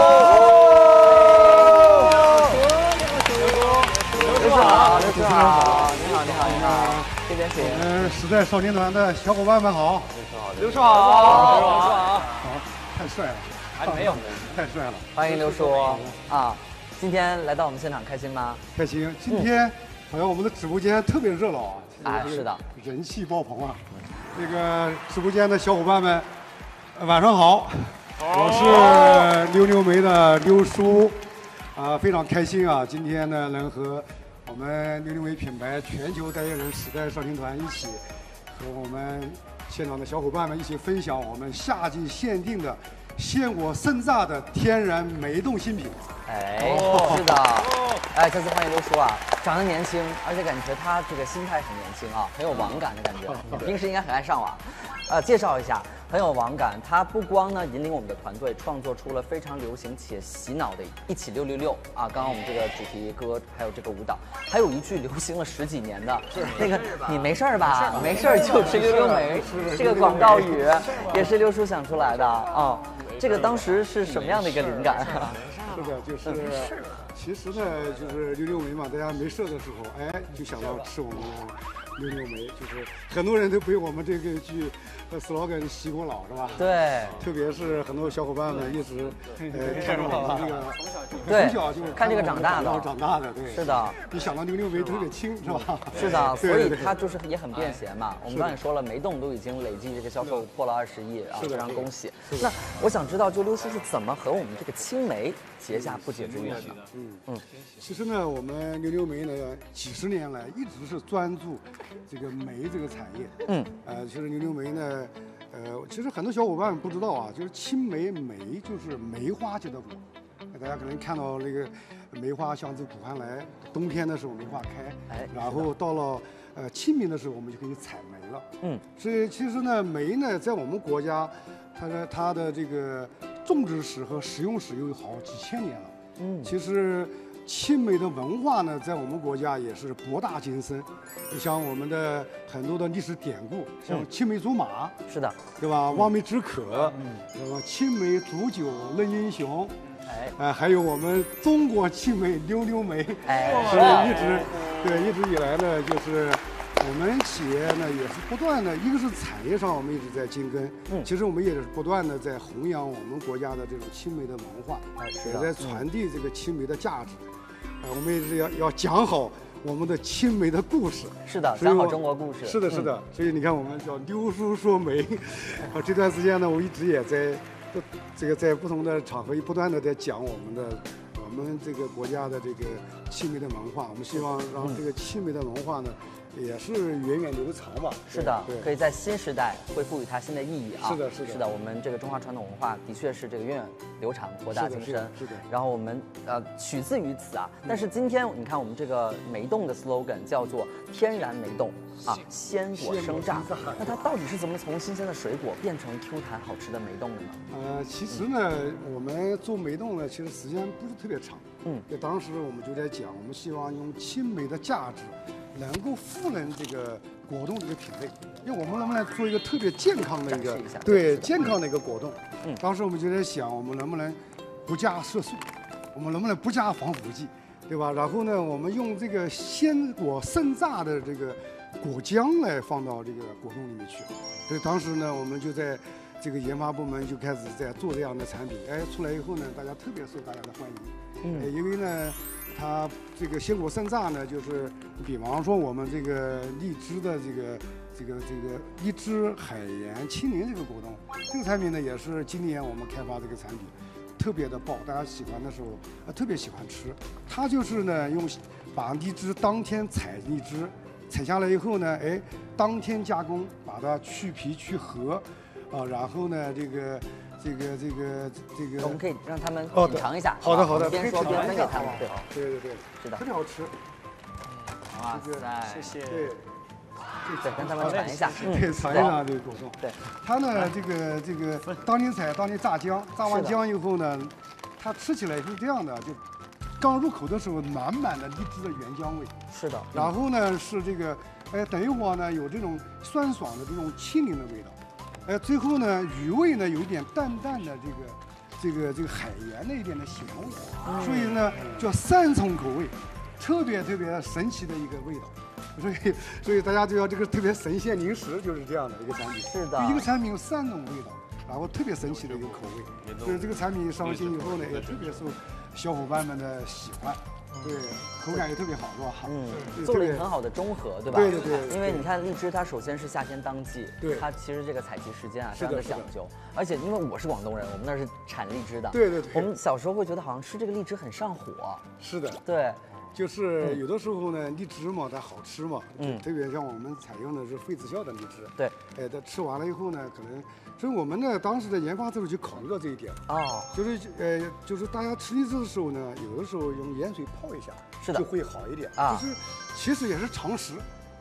Speaker 1: 溜叔好，溜叔好，你好，你好，你好，这边请。
Speaker 9: 嗯，时代少年团的小伙伴们好。
Speaker 6: 刘叔好，刘叔好，
Speaker 9: 好，太帅了，
Speaker 6: 还没有，
Speaker 9: 太帅了，
Speaker 1: 欢迎刘叔啊！今天来到我们现场开心吗？
Speaker 9: 开心。今天好像我们的直播间特别热闹啊，
Speaker 1: 哎，是的，
Speaker 9: 人气爆棚啊！那个直播间的小伙伴们，晚上好，我是溜溜梅的溜叔，啊，非常开心啊！今天呢，能和我们溜溜梅品牌全球代言人时代少年团一起和我们现场的小伙伴们一起分享我们夏季限定的鲜果生榨的天然梅冻新品。
Speaker 1: 哎，是的，哎，这次欢迎刘叔啊，长得年轻，而且感觉他这个心态很年轻啊，很有网感的感觉。平时应该很爱上网， 呃，介绍一下，很有网感。他不光呢引领我们的团队创作出了非常流行且洗脑的《一起六六六》啊，刚刚我们这个主题歌还有这个舞蹈，还有一句流行了十几年的那个“你没事儿吧？没事儿就吃溜溜梅”，这个广告语也是刘叔想出来的啊。这个当时是什么样的一个灵感？
Speaker 9: 是的，就是，其实呢，就是溜溜梅嘛，大家没事的时候，哎，就想到吃我们的溜溜梅，就是很多人都被我们这个句 slogan 洗过脑，是吧？
Speaker 1: 对，
Speaker 9: 特别是很多小伙伴们一直呃看着我们这个，
Speaker 1: 对，
Speaker 9: 从小就
Speaker 1: 看这个长大的，
Speaker 9: 长大的，对，
Speaker 1: 是的。
Speaker 9: 你想到溜溜梅特别轻，是吧？
Speaker 1: 是的，所以它就是也很便携嘛。我们刚才说了，梅冻都已经累计这个销售破了二十亿啊，非常恭喜。那我想知道，就刘叔是怎么和我们这个青梅结下不解之缘的？
Speaker 9: 嗯嗯，其实呢，我们溜溜梅呢，几十年来一直是专注这个梅这个产业。嗯，呃，其实溜溜梅呢，呃，其实很多小伙伴不知道啊，就是青梅梅就是梅花结的果。大家可能看到那个梅花香自苦寒来，冬天的时候梅花开，哎，然后到了呃清明的时候，我们就可以采梅了。嗯，所以其实呢，梅呢，在我们国家，它的它的这个种植史和使用史有好几千年了。嗯，其实青梅的文化呢，在我们国家也是博大精深。你像我们的很多的历史典故，像青梅竹马，
Speaker 1: 是的，
Speaker 9: 对吧？望梅止渴，嗯，对吧？青梅煮酒论英雄。哎，呃，还有我们中国青梅溜溜梅，哎，是一直，对，一直以来呢，就是我们企业呢也是不断的，一个是产业上我们一直在精耕，嗯，其实我们也是不断的在弘扬我们国家的这种青梅的文化，哎，也在传递这个青梅的价值，啊，我们也是要要讲好我们的青梅的故事，
Speaker 1: 是的，讲好中国故事，
Speaker 9: 是的，是的，所以你看我们叫溜叔说梅，啊，这段时间呢，我一直也在。这个在不同的场合不断的在讲我们的我们这个国家的这个青梅的文化，我们希望让这个青梅的文化呢也是源远流长吧。
Speaker 1: 是的，可以在新时代会赋予它新的意义啊。
Speaker 9: 是的，是的，
Speaker 1: 是的，我们这个中华传统文化的确是这个源远流长、博大精深。
Speaker 9: 是的。
Speaker 1: 然后我们呃取自于此啊，但是今天你看我们这个梅冻的 slogan 叫做天然梅冻啊，鲜果生榨。那它到底是怎么从新鲜的水果变成 Q 弹好吃的梅冻的呢？
Speaker 9: 呃，其实呢，我们做梅冻呢，其实时间不是特别长。嗯。在当时我们就在讲，我们希望用青梅的价值。能够赋能这个果冻这个品类，因为我们能不能做一个特别健康的一个对健康的一个果冻？嗯，当时我们就在想，我们能不能不加色素，我们能不能不加防腐剂，对吧？然后呢，我们用这个鲜果生榨的这个果浆来放到这个果冻里面去。所以当时呢，我们就在这个研发部门就开始在做这样的产品。哎，出来以后呢，大家特别受大家的欢迎。嗯，因为呢。它这个鲜果生榨呢，就是比方说我们这个荔枝的这个这个这个荔枝海盐青柠这个果冻，这个产品呢也是今年我们开发这个产品，特别的爆，大家喜欢的时候啊特别喜欢吃。它就是呢用把荔枝当天采荔枝，采下来以后呢，哎当天加工，把它去皮去核，啊然后呢这个。这个这个这个，
Speaker 1: 我们可以让他们品尝一下。
Speaker 9: 好的好的，
Speaker 1: 边说边分给他们。对
Speaker 9: 对对对，
Speaker 1: 是的，
Speaker 9: 特别好吃。
Speaker 1: 哇塞，
Speaker 6: 谢谢。
Speaker 9: 对，
Speaker 1: 对，跟他们尝一下。
Speaker 9: 对，尝一下这个果冻。
Speaker 1: 对，
Speaker 9: 它呢这个这个当天采当天榨浆，榨完浆以后呢，它吃起来是这样的，就刚入口的时候满满的荔枝的原浆味。
Speaker 1: 是的。
Speaker 9: 然后呢是这个，哎等一会儿呢有这种酸爽的这种清柠的味道。哎，最后呢，余味呢有一点淡淡的这个，这个这个海盐的一点的咸味，嗯、所以呢叫三重口味，特别特别神奇的一个味道。所以所以大家就要这个特别神仙零食就是这样的一个产品。
Speaker 1: 是的，
Speaker 9: 就一个产品有三种味道，然后特别神奇的一个口味。所以这个产品上新以后呢，也特别受小伙伴们的喜欢。对，口感也特别好，是吧？
Speaker 1: 嗯，做了一个很好的中和，对吧？
Speaker 9: 对对对。
Speaker 1: 因为你看荔枝，它首先是夏天当季，
Speaker 9: 对，
Speaker 1: 它其实这个采集时间啊非常的讲究，而且因为我是广东人，我们那是产荔枝的，
Speaker 9: 对对对。
Speaker 1: 我们小时候会觉得好像吃这个荔枝很上火，
Speaker 9: 是的，
Speaker 1: 对。
Speaker 9: 就是有的时候呢，荔枝嘛，它好吃嘛，嗯，特别像我们采用的是妃子笑的荔枝，
Speaker 1: 对，
Speaker 9: 哎，它吃完了以后呢，可能，所以我们呢，当时的研发的时候就考虑到这一点，哦，就是呃，就是大家吃荔枝的时候呢，有的时候用盐水泡一下，
Speaker 1: 是的，
Speaker 9: 就会好一点，啊，就是其实也是常识，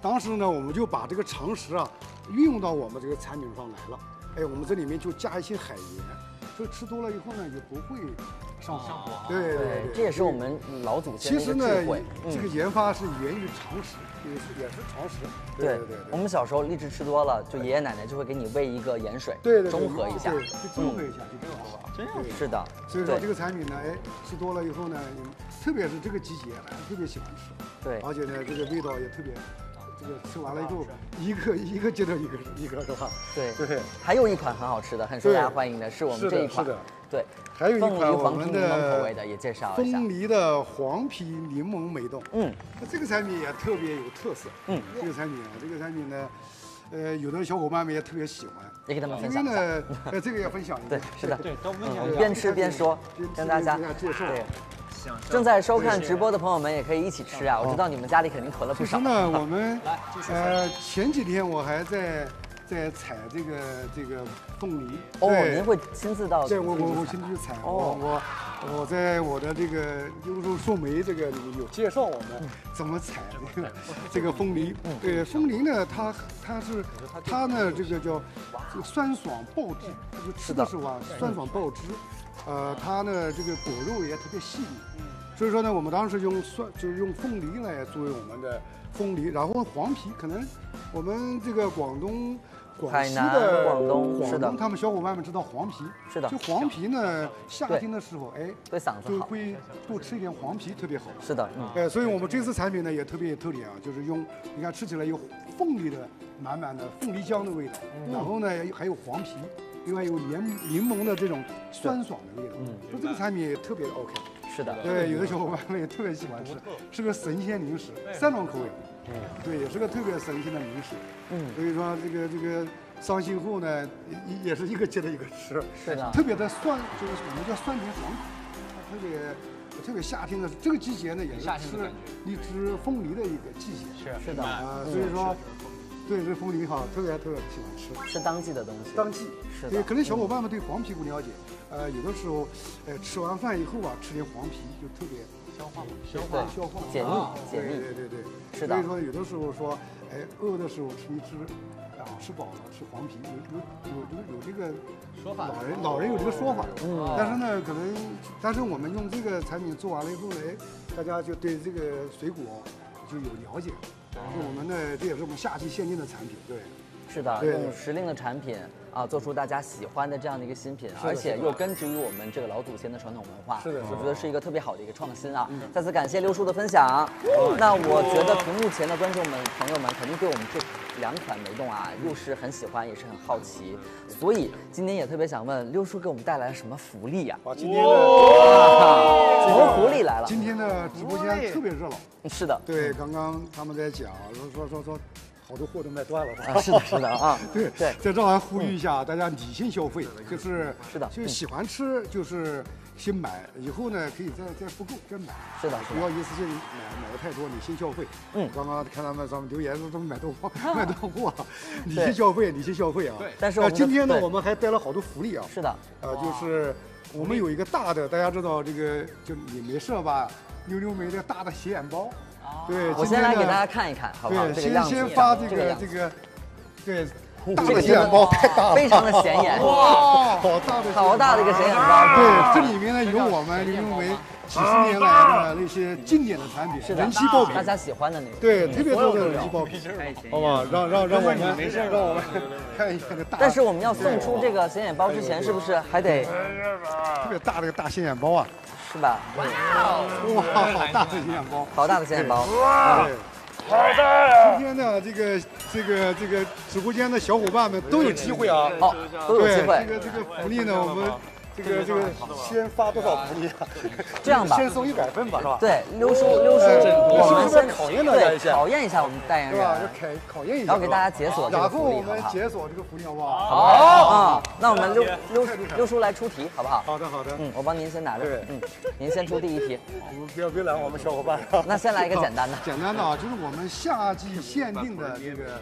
Speaker 9: 当时呢，我们就把这个常识啊运用到我们这个产品上来了。哎，我们这里面就加一些海盐，所以吃多了以后呢，也不会上火。对对对，
Speaker 1: 这也是我们老祖先的一个智慧。
Speaker 9: 这个研发是源于常识，也是也是常识。
Speaker 1: 对对对，我们小时候荔枝吃多了，就爷爷奶奶就会给你喂一个盐水，
Speaker 9: 对对，
Speaker 1: 中和一下，
Speaker 9: 就中和一下就这样了。
Speaker 6: 这样
Speaker 1: 是的。
Speaker 9: 所以说这个产品呢，哎，吃多了以后呢，特别是这个季节，大家特别喜欢吃。
Speaker 1: 对，
Speaker 9: 而且呢，这个味道也特别。这个吃完了以后，一个一个接着一个一个是吧？
Speaker 1: 对
Speaker 9: 对。
Speaker 1: 还有一款很好吃的，很受大家欢迎的是我们这一款。
Speaker 9: 是的。
Speaker 1: 对。
Speaker 9: 还有一款我们
Speaker 1: 的口味的也介绍一下。
Speaker 9: 凤梨的黄皮柠檬梅冻。
Speaker 1: 嗯。
Speaker 9: 这个产品也特别有特色。
Speaker 1: 嗯。
Speaker 9: 这个产品啊，这个产品呢，呃，有的小伙伴们也特别喜欢。
Speaker 1: 也给他们分享一下。
Speaker 9: 因为呢，呃，这个也分享一下。
Speaker 1: 对，是的。
Speaker 6: 对，都分享。
Speaker 1: 边吃边说，跟大家
Speaker 9: 介绍。
Speaker 1: 对。正在收看直播的朋友们也可以一起吃啊！我知道你们家里肯定囤了不少。
Speaker 9: 其实呢，我们呃前几天我还在在采这个这个凤梨。
Speaker 1: 哦，您会亲自到？
Speaker 9: 对，我我我亲自去采。哦，我我在我的这个优州树莓这个里面有介绍我们怎么采这个这个凤梨。对，凤梨呢，它它是它呢这个叫这个酸爽爆汁，就吃的时候啊酸爽爆汁。呃，它呢这个果肉也特别细腻，所以说呢，我们当时用酸就是用凤梨来作为我们的凤梨，然后黄皮可能我们这个广东、广西的
Speaker 1: 广东，
Speaker 9: 广东他们小伙伴们知道黄皮，
Speaker 1: 是的，
Speaker 9: 就黄皮呢，夏天的时候，哎，
Speaker 1: 对嗓子好，
Speaker 9: 就会多吃一点黄皮特别好。
Speaker 1: 是的，
Speaker 9: 嗯，哎，所以我们这次产品呢也特别有特点啊，就是用你看吃起来有凤梨的满满的凤梨浆的味道，然后呢还有黄皮。另外有柠柠檬的这种酸爽的味道，嗯，所以这个产品也特别的 OK。
Speaker 1: 是的，
Speaker 9: 对，有的小伙伴们也特别喜欢吃，是个神仙零食，三种口味，嗯，对，也是个特别神仙的零食，嗯，所以说这个这个上新后呢，也也是一个接着一个吃，
Speaker 1: 是的，
Speaker 9: 特别的酸，就是我们叫酸甜爽口，它特别特别夏天的这个季节呢，也是吃荔枝凤梨的一个季节，
Speaker 1: 是是的
Speaker 9: 啊，所以说。对，这凤梨哈，特别特别喜欢吃，
Speaker 1: 是当季的东西。
Speaker 9: 当季
Speaker 1: 是的。
Speaker 9: 对，可能小伙伴们对黄皮不了解，呃，有的时候，呃，吃完饭以后啊，吃点黄皮就特别
Speaker 6: 消化嘛，
Speaker 9: 消化消化，
Speaker 1: 解腻解腻。
Speaker 9: 对对对对，
Speaker 1: 是的。
Speaker 9: 所以说，有的时候说，哎，饿的时候吃一吃，啊，吃饱了吃黄皮，有有有有有这个
Speaker 6: 说法，
Speaker 9: 老人老人有这个说法。嗯。但是呢，可能，但是我们用这个产品做完了以后呢，哎，大家就对这个水果就有了解。是我们的，这也是我们夏季限定的产品，对。
Speaker 1: 是的，用时令的产品啊，做出大家喜欢的这样的一个新品，而且又根植于我们这个老祖先的传统文化。
Speaker 9: 是的，
Speaker 1: 我觉得是一个特别好的一个创新啊！再次感谢刘叔的分享。那我觉得屏幕前的观众们、朋友们肯定对我们这两款梅冻啊，又是很喜欢，也是很好奇，所以今天也特别想问刘叔给我们带来了什么福利呀？
Speaker 9: 哇，今天的
Speaker 1: 什么福利来了？
Speaker 9: 今天的直播间特别热闹。
Speaker 1: 是的，
Speaker 9: 对，刚刚他们在讲，说说说说。好多货都卖断了，是吧？
Speaker 1: 啊，是的，是的啊，
Speaker 9: 对对，在这还呼吁一下，大家理性消费，就是
Speaker 1: 是的，
Speaker 9: 就喜欢吃，就是先买，以后呢可以再再复购再买，
Speaker 1: 是的，
Speaker 9: 不要一次性买买的太多，理性消费。嗯，刚刚看他们上面留言说他们买到货买到货，理性消费，理性消费啊。
Speaker 1: 对，但是
Speaker 9: 今天呢，我们还带了好多福利啊。
Speaker 1: 是的，
Speaker 9: 呃，就是我们有一个大的，大家知道这个就你没事吧？溜溜梅的大的显眼包。对，
Speaker 1: 我先来给大家看一看，好不好？
Speaker 9: 对，先先发这个这个，对，大的显眼包太大了，
Speaker 1: 非常的显眼，
Speaker 9: 哇，好大的，
Speaker 1: 好大的一个显眼包。
Speaker 9: 对，这里面呢有我们溜溜梅几十年来的那些经典的产品，
Speaker 1: 是的，
Speaker 9: 人气爆品，
Speaker 1: 大家喜欢的那个，
Speaker 9: 对，特别多的人气爆品，好吧？让让让我们没事，让我们看一下这大。
Speaker 1: 但是我们要送出这个显眼包之前，是不是还得
Speaker 9: 特别大的一个大显眼包啊？
Speaker 1: 是吧？
Speaker 9: 哇，好大的显眼包，
Speaker 1: 好大的显眼包，
Speaker 9: 哇，好大呀！今天呢，这个这个这个直播间的小伙伴们都有机会啊，
Speaker 1: 好，都有机会。
Speaker 9: 这个这个福利呢，我们。这个这个先发多少福利啊？
Speaker 1: 这样吧，
Speaker 9: 先送一百份吧，是吧？
Speaker 1: 对，溜叔溜叔，我们先
Speaker 9: 考验大家一下，
Speaker 1: 考验一下我们代言人，
Speaker 9: 是吧？就考考验一下，
Speaker 1: 然后给大家解锁这个福利，
Speaker 9: 然后我们解锁这个福利，好不好？
Speaker 1: 好啊，那我们溜溜溜叔来出题，好不好？
Speaker 9: 好的好的，
Speaker 1: 嗯，我帮您先拿着，嗯，您先出第一题。
Speaker 9: 我们不要别拦我们小伙伴。
Speaker 1: 那先来一个简单的，
Speaker 9: 简单的啊，就是我们夏季限定的这个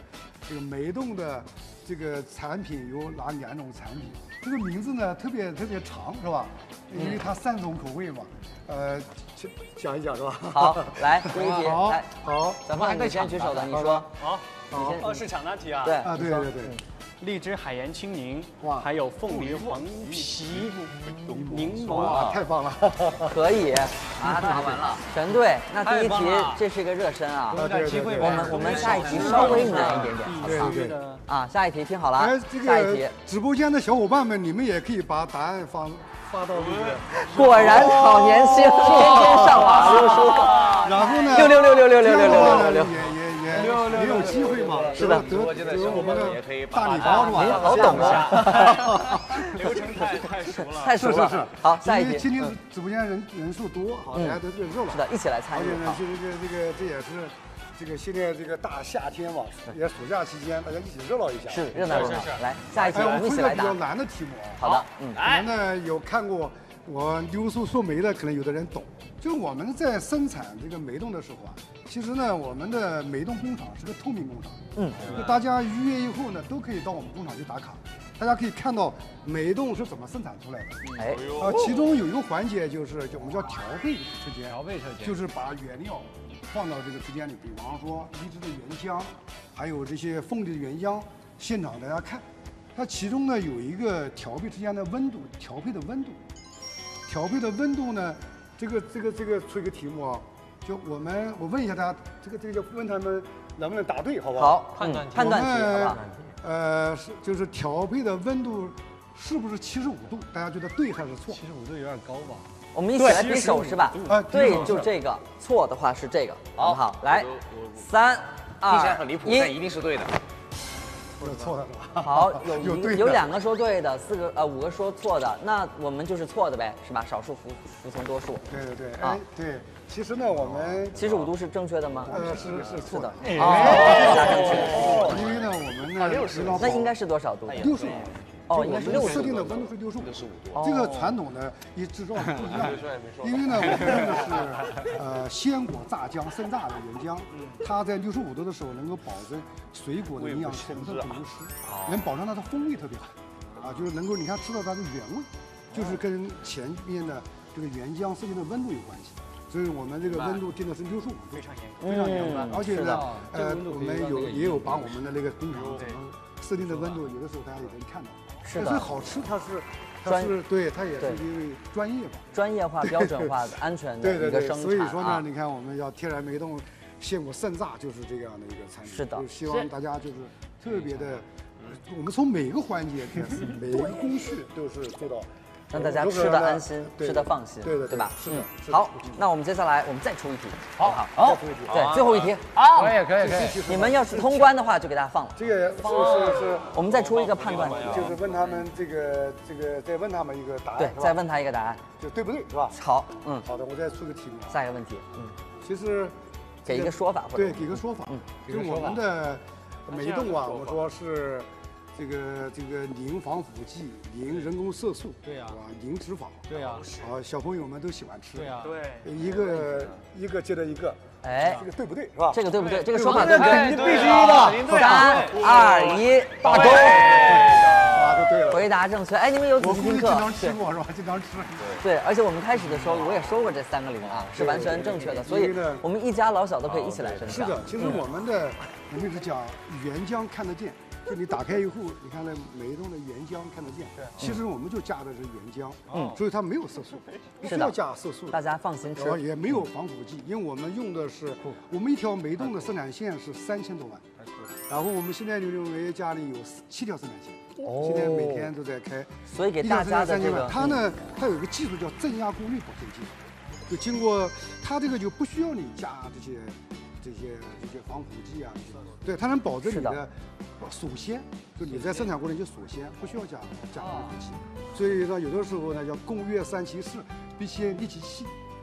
Speaker 9: 这个梅冻的这个产品有哪两种产品？这个名字呢特别特别长，是吧？因为它三种口味嘛。呃，讲一讲是吧？
Speaker 1: 好，来第一题，
Speaker 9: 好
Speaker 1: 来，
Speaker 9: 好，
Speaker 1: 小胖你先举手的，你说。
Speaker 6: 好，
Speaker 1: 你先
Speaker 6: 哦，是抢答题啊？
Speaker 1: 对
Speaker 9: 啊，对对对。
Speaker 6: 荔枝海盐青柠，
Speaker 9: 哇
Speaker 6: 还有凤梨黄皮柠檬，
Speaker 9: 哇，太棒了！
Speaker 1: 可以，
Speaker 2: 啊，答完了。
Speaker 1: 全对。那第一题
Speaker 6: 太棒了
Speaker 1: 这是一个热身啊，
Speaker 9: 有点机会
Speaker 1: 我们我们下一题稍微难一点点，好不好？
Speaker 9: 对对
Speaker 1: 啊，下一题听好了啊
Speaker 9: 哎，这，
Speaker 1: 下一题
Speaker 9: 个。直播间的小伙伴们，你们也可以把答案发发到这个。
Speaker 1: 果然好年轻，天天上网读书。
Speaker 9: 然后呢？
Speaker 1: 六六六六六六六六
Speaker 9: 这样的话呢
Speaker 1: 六六。
Speaker 9: 也也也也有机会嘛。
Speaker 1: 是的
Speaker 9: 得得得我们的大礼包是吧？
Speaker 1: 您好懂啊，
Speaker 6: 流程太太熟了。
Speaker 1: 太熟了。
Speaker 9: 是是是。
Speaker 1: 好，下一题。
Speaker 9: 因为今天直播间人人数多，好，大家都热热闹。
Speaker 1: 是的，一起来参与
Speaker 9: 而且呢，
Speaker 1: 好
Speaker 9: 这个这个这个这也是这个现在这个大夏天嘛，也暑假期间，大家一起热闹一下。
Speaker 1: 是热闹热闹。来，下一题
Speaker 9: 哎，
Speaker 1: 我
Speaker 9: 我
Speaker 1: 们一起来答
Speaker 9: 出一个比较。难的题目啊。
Speaker 1: 好的，嗯，
Speaker 9: 可能呢有看过我溜叔说梅的，可能有的人懂。就我们在生产这个梅冻的时候啊，其实呢，我们的梅冻工厂是个透明工厂。
Speaker 1: 嗯，
Speaker 9: 就大家预约以后呢，都可以到我们工厂去打卡，大家可以看到梅冻是怎么生产出来的。
Speaker 1: 哎，
Speaker 9: 啊，其中有一个环节就是就我们叫调配车间，
Speaker 3: 调配车间
Speaker 9: 就是把原料放到这个车间里，比方说荔枝的原浆，还有这些凤梨的原浆，现场大家看。它其中呢有一个调配之间的温度，调配的温度，调配的温度呢，这个这个这个出一个题目啊，就我们我问一下大家，这个这个问他们能不能答对，好不好？
Speaker 1: 好，判断判断题，好不好？
Speaker 9: 呃，是就是调配的温度是不是七十五度？大家觉得对还是错？
Speaker 3: 七十五度有点高吧？
Speaker 1: 我们一起来比手是吧？
Speaker 9: 啊，
Speaker 1: 对，就这个，错的话是这个，好不好？来，三
Speaker 4: 听起来
Speaker 1: 二
Speaker 4: 很离谱，但
Speaker 1: 一，
Speaker 4: 一定是对的。
Speaker 9: 有错的是吧？
Speaker 1: 好，有一
Speaker 9: 有对的
Speaker 1: 有两个说对的，四个呃五个说错的，那我们就是错的呗，是吧？少数服服从多数。
Speaker 9: 对对对，
Speaker 1: 啊
Speaker 9: 哎对，其实呢我们
Speaker 1: 七十五度是正确的吗？
Speaker 9: 呃是是错的，
Speaker 1: 哦，加正确。
Speaker 9: 因为呢我们呢六十
Speaker 1: 那应该是多少度？
Speaker 9: 六十五。
Speaker 1: 哦，应该是六十
Speaker 9: 设定的温度是六十五度，这个传统的一制造是不一样的，因为呢，我们用的是呃鲜果榨浆生榨的原浆，它在六十五度的时候能够保证水果的营养成分不流失，能保证它的风味特别好，啊，就是能够你看吃到它的原味，就是跟前面的这个原浆设定的温度有关系。所以我们这个温度定的是六十五度，非常严格，非常严格。而且呢，呃，我们有也有把我们的那个工厂设定的温度，有的时候大家也能看到。
Speaker 1: 是的，
Speaker 9: 所以好吃，它是，它是对，它也是因为专业吧，
Speaker 1: 专业化、标准化的、安全的一个生产。
Speaker 9: 所以说呢，你看我们要天然梅冻鲜果盛榨就是这样的一个产品。
Speaker 1: 是的，
Speaker 9: 希望大家就是特别的，我们从每个环节开始，每一个工序都是做到。
Speaker 1: 让大家吃得安心，吃得放心，
Speaker 9: 对的，
Speaker 1: 对吧？
Speaker 9: 是的。
Speaker 1: 好，那我们接下来我们再出一题，
Speaker 6: 好，
Speaker 1: 好，对，最后一题，
Speaker 3: 好，可以可以可以。
Speaker 1: 你们要是通关的话，就给大家放了。
Speaker 9: 这个是是是，
Speaker 1: 我们再出一个判断题，
Speaker 9: 就是问他们这个这个，再问他们一个答案，
Speaker 1: 对，再问他一个答案，
Speaker 9: 就对不对，是吧？
Speaker 1: 好，嗯，
Speaker 9: 好的，我再出个题目。
Speaker 1: 下一个问题，嗯，
Speaker 9: 其实
Speaker 1: 给一个说法，或者
Speaker 9: 对，给个说法，嗯，就我们的梅冻啊，我们说是。这个这个零防腐剂，零人工色素，
Speaker 3: 对呀，
Speaker 9: 是吧？零脂肪，
Speaker 3: 对呀，
Speaker 9: 啊，小朋友们都喜欢吃，
Speaker 3: 对呀，
Speaker 6: 对，
Speaker 9: 一个一个接着一个，
Speaker 1: 哎，
Speaker 9: 这个对不对，是吧？
Speaker 1: 这个对不对？这个说法对不
Speaker 3: 对？
Speaker 1: 对？
Speaker 3: 必须的，
Speaker 1: 三二一，打勾，
Speaker 9: 啊，就对了，
Speaker 1: 回答正确。哎，你们有仔细听课？
Speaker 9: 经常吃过是吧？经常吃。
Speaker 1: 对，而且我们开始的时候我也说过这三个零啊，是完全正确的，所以我们一家老小都可以一起来分享。
Speaker 9: 是的，其实我们的我们一直讲原浆看得见。就你打开以后，你看那梅冻的原浆看得见，其实我们就加的是原浆，嗯，所以它没有色素，不需要加色素，
Speaker 1: 大家放心吃，
Speaker 9: 然后也没有防腐剂，因为我们用的是我们一条梅冻的生产线是三千多万，然后我们现在牛牛梅家里有七条生产线，哦，现在每天都在开，
Speaker 1: 所以给大家的这个，
Speaker 9: 它呢，它有一个技术叫正压功率保鲜技术，就经过它这个就不需要你加这些这些这些防腐剂啊，对，它能保证你的。锁鲜，就你在生产过程就锁鲜，不需要加加防腐剂。所以呢，有的时候呢叫工业三七四，必先利其细，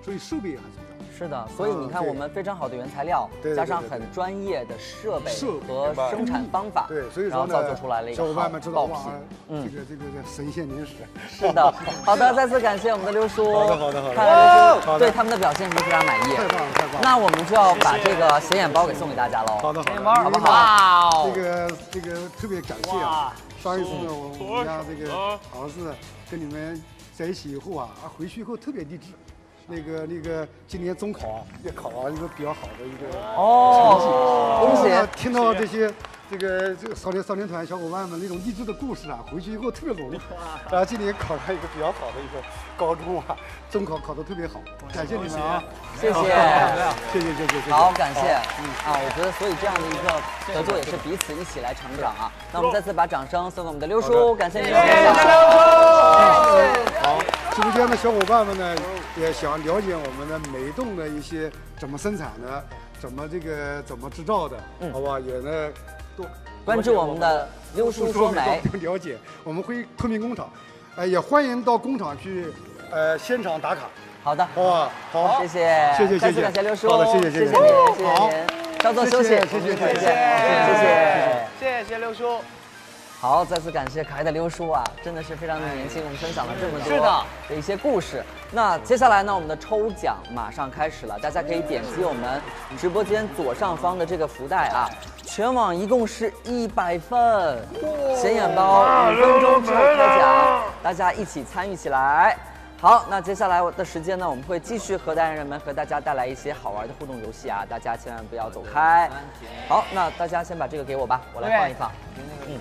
Speaker 9: 所以设备也很重要。
Speaker 1: 是的，所以你看，
Speaker 9: 对
Speaker 1: 我们非常好的原材料，
Speaker 9: 对对对
Speaker 1: 加上很专业的设备
Speaker 9: 设
Speaker 1: 和生产方法，
Speaker 9: 对，所以
Speaker 1: 然后
Speaker 9: 说呢，
Speaker 1: 造就出来了一个好
Speaker 9: 小伙伴们知道哇
Speaker 1: 爆品。，嗯
Speaker 9: 这个这个这神仙您使。
Speaker 1: 是的，好的，再次感谢我们的刘叔。
Speaker 9: 好的好的好的
Speaker 1: 看来刘
Speaker 9: 好的
Speaker 1: 叔对他们的表现是非常满意。
Speaker 9: 太棒了太棒了
Speaker 1: 那我们就要把这个显眼包给送给大家喽。
Speaker 9: 好的好的，
Speaker 1: 好不好？哇哦
Speaker 9: 这个这个特别感谢啊！上一次呢，我我们家这个好像是跟你们在一起以后啊，啊回去以后特别励志。那个那个，今年中考也考了一个比较好的一个成绩，
Speaker 1: 哦恭喜
Speaker 9: 然后呢听到这些这个这个少年少年团小伙伴们那种励志的故事啊，回去以后特别努力，然后今年考上一个比较好的一个高中啊，中考考得特别好，感谢你们啊！
Speaker 1: 谢谢
Speaker 9: 好谢谢谢谢谢谢，
Speaker 1: 好，感谢。嗯啊，我觉得所以这样的一个合作也是彼此一起来成长啊。那我们再次把掌声送给我们的刘叔，感谢您的分享。
Speaker 9: 好，直播间的小伙伴们呢，也想了解我们的美动的一些怎么生产的，怎么这个怎么制造的，
Speaker 1: 嗯
Speaker 9: 好吧？也呢多
Speaker 1: 关注我们的刘叔说美，
Speaker 9: 多了解，我们会昆明工厂，呃，也欢迎到工厂去，呃，现场打卡。
Speaker 1: 好的，
Speaker 9: 好吧，好，
Speaker 1: 谢谢，
Speaker 9: 谢谢，
Speaker 1: 再次
Speaker 9: 谢谢，
Speaker 1: 感谢刘叔，
Speaker 9: 好的，谢谢，
Speaker 1: 谢谢您，
Speaker 9: 好
Speaker 1: 谢谢您，稍作休息，
Speaker 9: 谢谢，谢谢，
Speaker 1: 谢谢，谢
Speaker 9: 谢
Speaker 1: 谢。
Speaker 5: 谢谢刘叔。
Speaker 1: 好，再次感谢可爱的刘叔啊，真的是非常的年轻，我们分享了这么多
Speaker 5: 是的
Speaker 1: 的一些故事。那接下来呢，我们的抽奖马上开始了，大家可以点击我们直播间左上方的这个福袋啊，全网一共是一百份显眼包，五分钟之后开奖，大家一起参与起来。好，那接下来的时间呢，我们会继续和大人们和大家带来一些好玩的互动游戏啊，大家千万不要走开。好，那大家先把这个给我吧，我来放一放。嗯。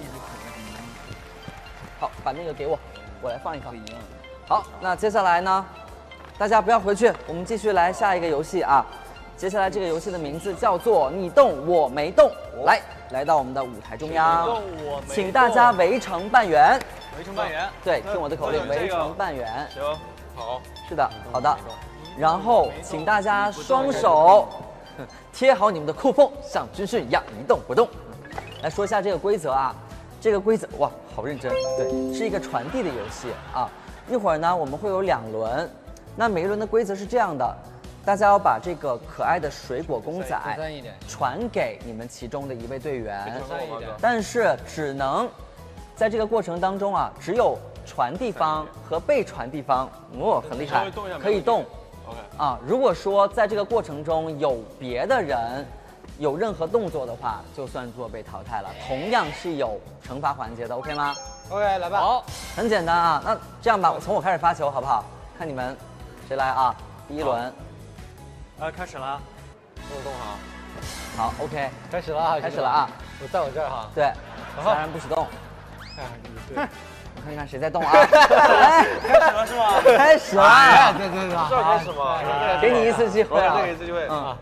Speaker 1: 好，把那个给我，我来放一放。好，那接下来呢，大家不要回去，我们继续来下一个游戏啊。接下来这个游戏的名字叫做“你动我没动”，来，来到我们的舞台中央，请大家围成半圆。
Speaker 5: 围成半圆。
Speaker 1: 对，听我的口令，围成半圆。
Speaker 5: 行，好。
Speaker 1: 是的，好的。然后，请大家双手贴好你们的裤缝，像军训一样一动不动。来说一下这个规则啊。这个规则哇，好认真，对，是一个传递的游戏啊。一会儿呢，我们会有两轮，那每一轮的规则是这样的，大家要把这个可爱的水果公仔传给你们其中的一位队员，但是只能在这个过程当中啊，只有传递方和被传递方，哦，很厉害，可以动。啊，如果说在这个过程中有别的人。有任何动作的话，就算作被淘汰了。同样是有惩罚环节的 ，OK 吗
Speaker 5: ？OK， 来吧。
Speaker 1: 好，很简单啊。那这样吧，我从我开始发球，好不好？看你们谁来啊？第一轮。
Speaker 6: 啊，开始了。
Speaker 5: 动动好。
Speaker 1: 好 ，OK，
Speaker 5: 开始了啊！
Speaker 1: 开始了啊！
Speaker 5: 我在我这儿哈。
Speaker 1: 对，其他人不许动。
Speaker 5: 对。
Speaker 1: 我看看谁在动啊？哎，
Speaker 5: 开始了是吗？
Speaker 1: 开始了。
Speaker 5: 对对对，这开始吗？
Speaker 1: 给你一次机会啊！
Speaker 5: 给你一次机会啊！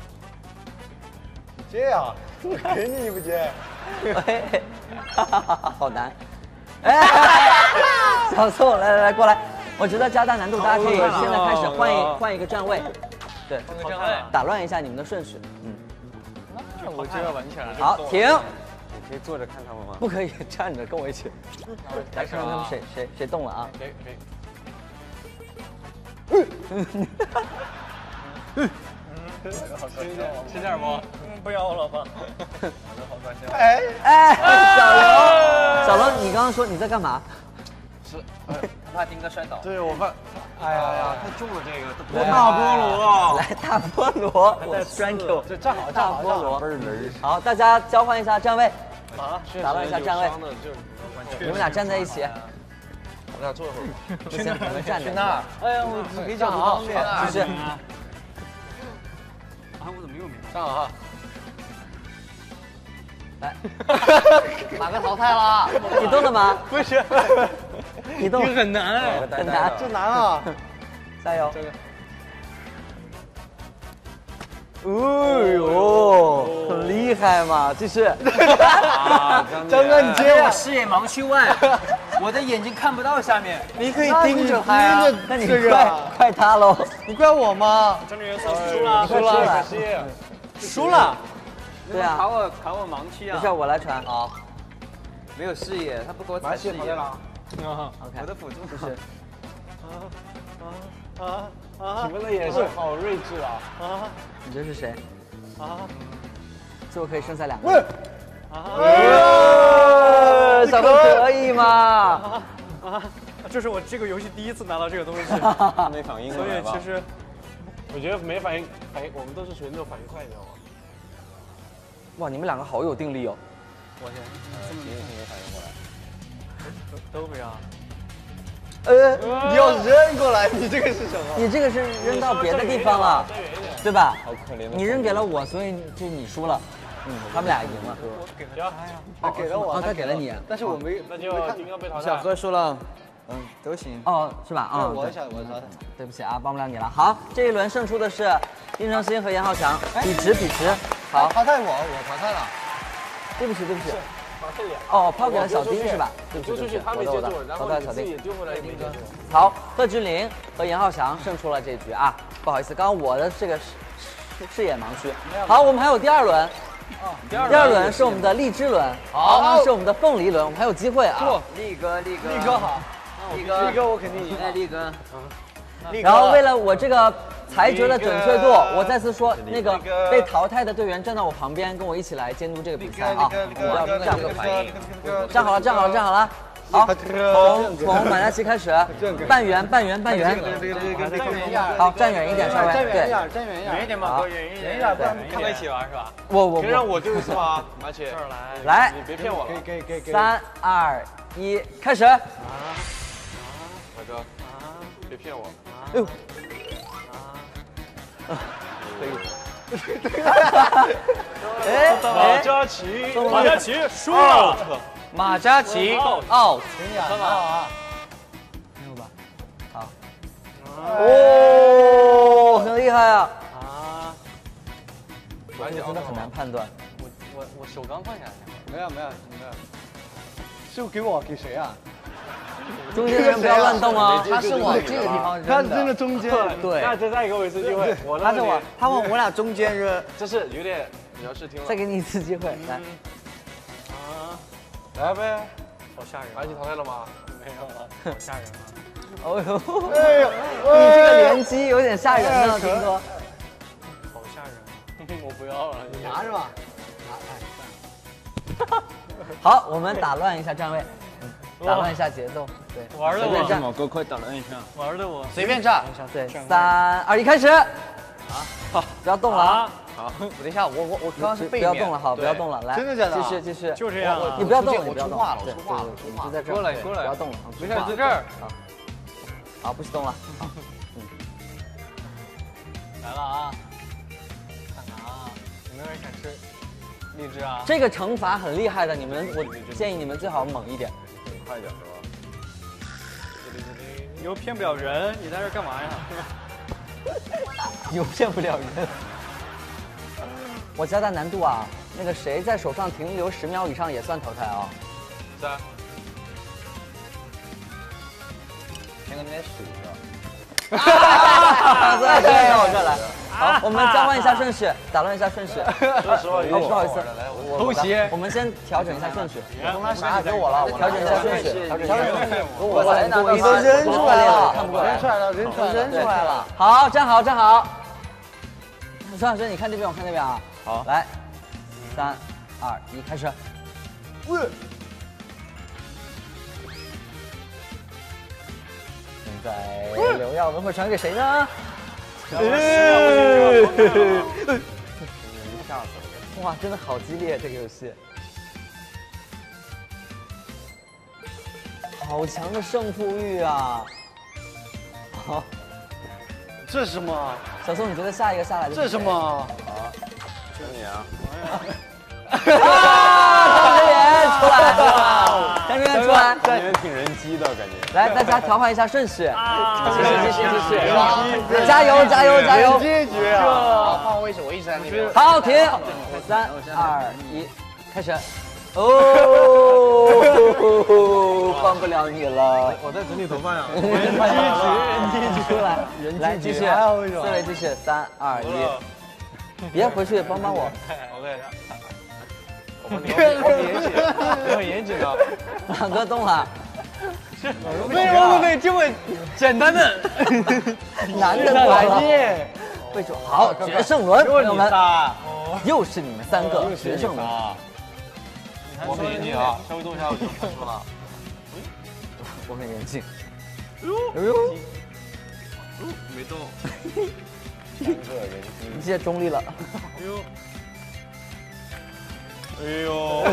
Speaker 7: 接呀，给你不接？
Speaker 1: 哎，好难！哎，小宋，来来来，过来！我觉得加大难度，大家可以现在开始换一换一个站位，对，打乱一下你们的顺序。嗯，
Speaker 5: 那我就要玩起来了。
Speaker 1: 好，停！
Speaker 7: 你可以坐着看他们吗？
Speaker 1: 不可以，站着跟我一起。来看看他们谁谁谁动了啊？
Speaker 5: 可以可以。嗯。吃一点，吃点不？不要了吧。好的，好高兴。哎
Speaker 1: 哎，小刘，小刘，你刚刚说你在干嘛？
Speaker 5: 是，怕丁哥摔倒。
Speaker 7: 对，我怕。哎呀呀，太重了这个，
Speaker 1: 多
Speaker 7: 大菠萝！
Speaker 1: 来，大菠萝，我栓 Q，
Speaker 5: 这站好，
Speaker 1: 大菠萝。好，大家交换一下站位。
Speaker 5: 啊，
Speaker 1: 打乱一下站位。你们俩站在一起。
Speaker 7: 我俩坐一会儿。
Speaker 1: 不行，你们站着。
Speaker 5: 去那儿。哎呀，我比较不方便啊。
Speaker 1: 继续。
Speaker 6: 啊，我怎么又没
Speaker 5: 站好哈。
Speaker 1: 来，
Speaker 5: 哪个淘汰了？
Speaker 1: 你动了吗？
Speaker 5: 不是，
Speaker 1: 你动
Speaker 6: 很难哎，
Speaker 1: 很难，
Speaker 7: 这难啊！
Speaker 1: 加油！
Speaker 5: 这个。
Speaker 1: 哎呦，很厉害嘛！继续。
Speaker 7: 张哥，你接
Speaker 6: 我视野盲区外，我的眼睛看不到下面。
Speaker 7: 你可以盯着他呀。
Speaker 1: 那你快快他喽！
Speaker 7: 你怪我吗？
Speaker 6: 张志元输了，
Speaker 1: 输了，
Speaker 7: 可惜。
Speaker 6: 输了。
Speaker 1: 对啊，
Speaker 6: 考我考我盲区啊！
Speaker 1: 没事，我来传。好，
Speaker 5: 没有视野，他不给我踩视野了。
Speaker 1: OK，
Speaker 5: 我的辅助
Speaker 1: 就是。
Speaker 7: 啊啊
Speaker 5: 你们的眼神好睿智啊！
Speaker 6: 啊
Speaker 1: 你这是谁？
Speaker 6: 啊！
Speaker 1: 最后可以剩下两个人。
Speaker 6: 啊！
Speaker 1: 小哥可以吗？
Speaker 6: 啊啊！这是我这个游戏第一次拿到这个东西，
Speaker 5: 没反应
Speaker 6: 所以其实
Speaker 5: 我觉得没反应，反应我们都是属于那种反应快，你知道吗？
Speaker 1: 哇，你们两个好有定力哦！
Speaker 6: 我天，
Speaker 5: 这么没反应过来，
Speaker 6: 都不要。
Speaker 1: 呃，
Speaker 4: 你要扔过来，你这个是什么？
Speaker 1: 你这个是扔到别的地方了，对吧？
Speaker 5: 好可怜的。
Speaker 1: 你扔给了我，所以就你输了。嗯，他们俩赢了。
Speaker 6: 我给了他呀。
Speaker 4: 他给了我，
Speaker 1: 哦，他给了你。
Speaker 4: 但是我没，
Speaker 5: 那就应该被淘汰。
Speaker 4: 小哥输了。嗯，都行。
Speaker 1: 哦，是吧？啊，
Speaker 4: 我想我淘汰。
Speaker 1: 对不起啊，帮不了你了。好，这一轮胜出的是殷承欣和严浩翔，比直比直。好，
Speaker 4: 淘汰我，我淘汰了。
Speaker 1: 对不起，对不起。哦，抛给了小丁是吧？对不起，
Speaker 5: 丢出去，他没接住，然后你自己丢回来也没接住。
Speaker 1: 好，贺峻霖和严浩翔胜出了这局啊，不好意思，刚刚我的这个视视野盲区。好，我们还有第二轮。第二轮是我们的荔枝轮，好，是我们的凤梨轮，我们还有机会啊！
Speaker 2: 力哥，力哥，
Speaker 4: 力哥好，
Speaker 2: 力哥，
Speaker 4: 力哥我肯定赢。
Speaker 2: 哎，力哥，
Speaker 1: 然后为了我这个裁决的准确度，我再次说，那个被淘汰的队员站到我旁边，跟我一起来监督这个比赛啊！我要站个反应，站好了，站好了，站好了。好，从从马嘉祺开始，半圆，半圆，半圆。好，站远一点，稍微对，
Speaker 4: 站远一点，
Speaker 6: 远一点嘛，哥，远一点，
Speaker 1: 对，
Speaker 6: 看在一起玩是吧？
Speaker 1: 我我
Speaker 5: 可以让我就是吗？马姐，
Speaker 6: 这儿来，
Speaker 1: 来，
Speaker 5: 你别骗我了。
Speaker 4: 给给给。
Speaker 1: 三二一，开始。
Speaker 5: 马哥，别骗我。
Speaker 1: 哎呦，哎，
Speaker 5: 马嘉祺，
Speaker 6: 马嘉祺输了。
Speaker 1: 马嘉祺 out，
Speaker 4: 看到啊，
Speaker 1: 没有吧？好，哦，很厉害啊！
Speaker 6: 啊，
Speaker 1: 而且真的很难判断。
Speaker 6: 我我我手刚放下来。
Speaker 4: 没有没有没有，是给我给谁啊？
Speaker 1: 中间的人不要乱动啊！
Speaker 4: 他是往这个地方扔的，他扔的中间。
Speaker 1: 对，
Speaker 5: 那再再给我一次机会，我
Speaker 4: 他是往他往我俩中间扔，
Speaker 5: 这是有点你要试听了。
Speaker 1: 再给你一次机会，来。
Speaker 6: 啊，
Speaker 5: 来呗，
Speaker 6: 好吓人！
Speaker 5: 马嘉祺淘汰了吗？
Speaker 6: 没有了，好吓人啊！
Speaker 1: 哦呦，哎呦，你这个连击有点吓人呢，听说。
Speaker 6: 好吓人！我不要了，
Speaker 4: 拿着吧。
Speaker 1: 好，我们打乱一下站位，打乱一下节奏，对，
Speaker 6: 玩的我，
Speaker 5: 毛哥快打乱一下，
Speaker 6: 玩的我，
Speaker 4: 随便站。
Speaker 1: 对，三二一，开始。啊，好，不要动了啊！
Speaker 5: 好，
Speaker 4: 等一下，我我我刚刚是背面。
Speaker 1: 不要动了，好，不要动了，来，
Speaker 4: 真的假的？
Speaker 1: 继续继续，
Speaker 6: 就这样啊！
Speaker 1: 你不要动了，你
Speaker 4: 我
Speaker 1: 不要动了，
Speaker 4: 出话了，我出话了，
Speaker 1: 对，
Speaker 4: 出话
Speaker 1: 就在这儿，
Speaker 5: 过来过来
Speaker 1: 不要动了，
Speaker 4: 没事，在这儿。
Speaker 1: 好，好，不许动了，好，
Speaker 6: 来了啊！看看啊，有没有人想吃荔枝啊？
Speaker 1: 这个惩罚很厉害的，你们，我建议你们最好猛一点，
Speaker 5: 快一点是吧？
Speaker 6: 你又骗不了人，你在这干嘛呀？
Speaker 1: 又骗不了人。我加大难度啊，那个谁在手上停留十秒以上也算淘汰啊。
Speaker 5: 三，
Speaker 4: 先跟那边数
Speaker 1: 着。啊！再来到我这儿来。好，我们交换一下顺序，打乱一下顺序。
Speaker 5: 说实话，
Speaker 1: 哦，不好意思，我
Speaker 4: 偷袭。
Speaker 1: 我们先调整一下顺序。
Speaker 4: 从他啥给我了，我
Speaker 1: 调整一下顺序，调整一下顺序。
Speaker 4: 我来拿，
Speaker 1: 你都扔出来了，看不过来。
Speaker 4: 扔出来了，扔出来扔出来了。
Speaker 1: 好，站好，站好。孙老师，你看这边，我看那边啊。
Speaker 5: 好，
Speaker 1: 来，三、二、一，开始。喂。现在刘耀文会传给谁呢？哇，真的好激烈这个游戏，好强的胜负欲啊！好，
Speaker 4: 这是什么？
Speaker 1: 小宋，你觉得下一个下来的？
Speaker 4: 这是什么？
Speaker 5: 好，选你啊！
Speaker 1: 啊！张志远出来了，张志远出来，
Speaker 5: 感觉挺人机的感觉。
Speaker 1: 来，大家调换一下顺序，继续继续继续，加油加油加油！
Speaker 4: 结局啊！换位置，我一直在那边。
Speaker 1: 好，停，三二一，开始。哦，帮不了你了。
Speaker 5: 我在整理头发呀。
Speaker 1: 人机局，人机局出来，来继续，四位继续，三二一，别回去，帮帮我。
Speaker 5: OK。我很严谨，我很严谨的。
Speaker 1: 两个动了，
Speaker 3: 为什么会这么简单的
Speaker 1: 男人来电？备注好，决胜轮，朋友们，又是你们三个决胜轮。
Speaker 5: 我很严谨啊，稍微动一下我就看出了。
Speaker 1: 我很严谨。
Speaker 5: 哎呦，没动。
Speaker 1: 你现在中立了。
Speaker 5: 哎呦。哎呦！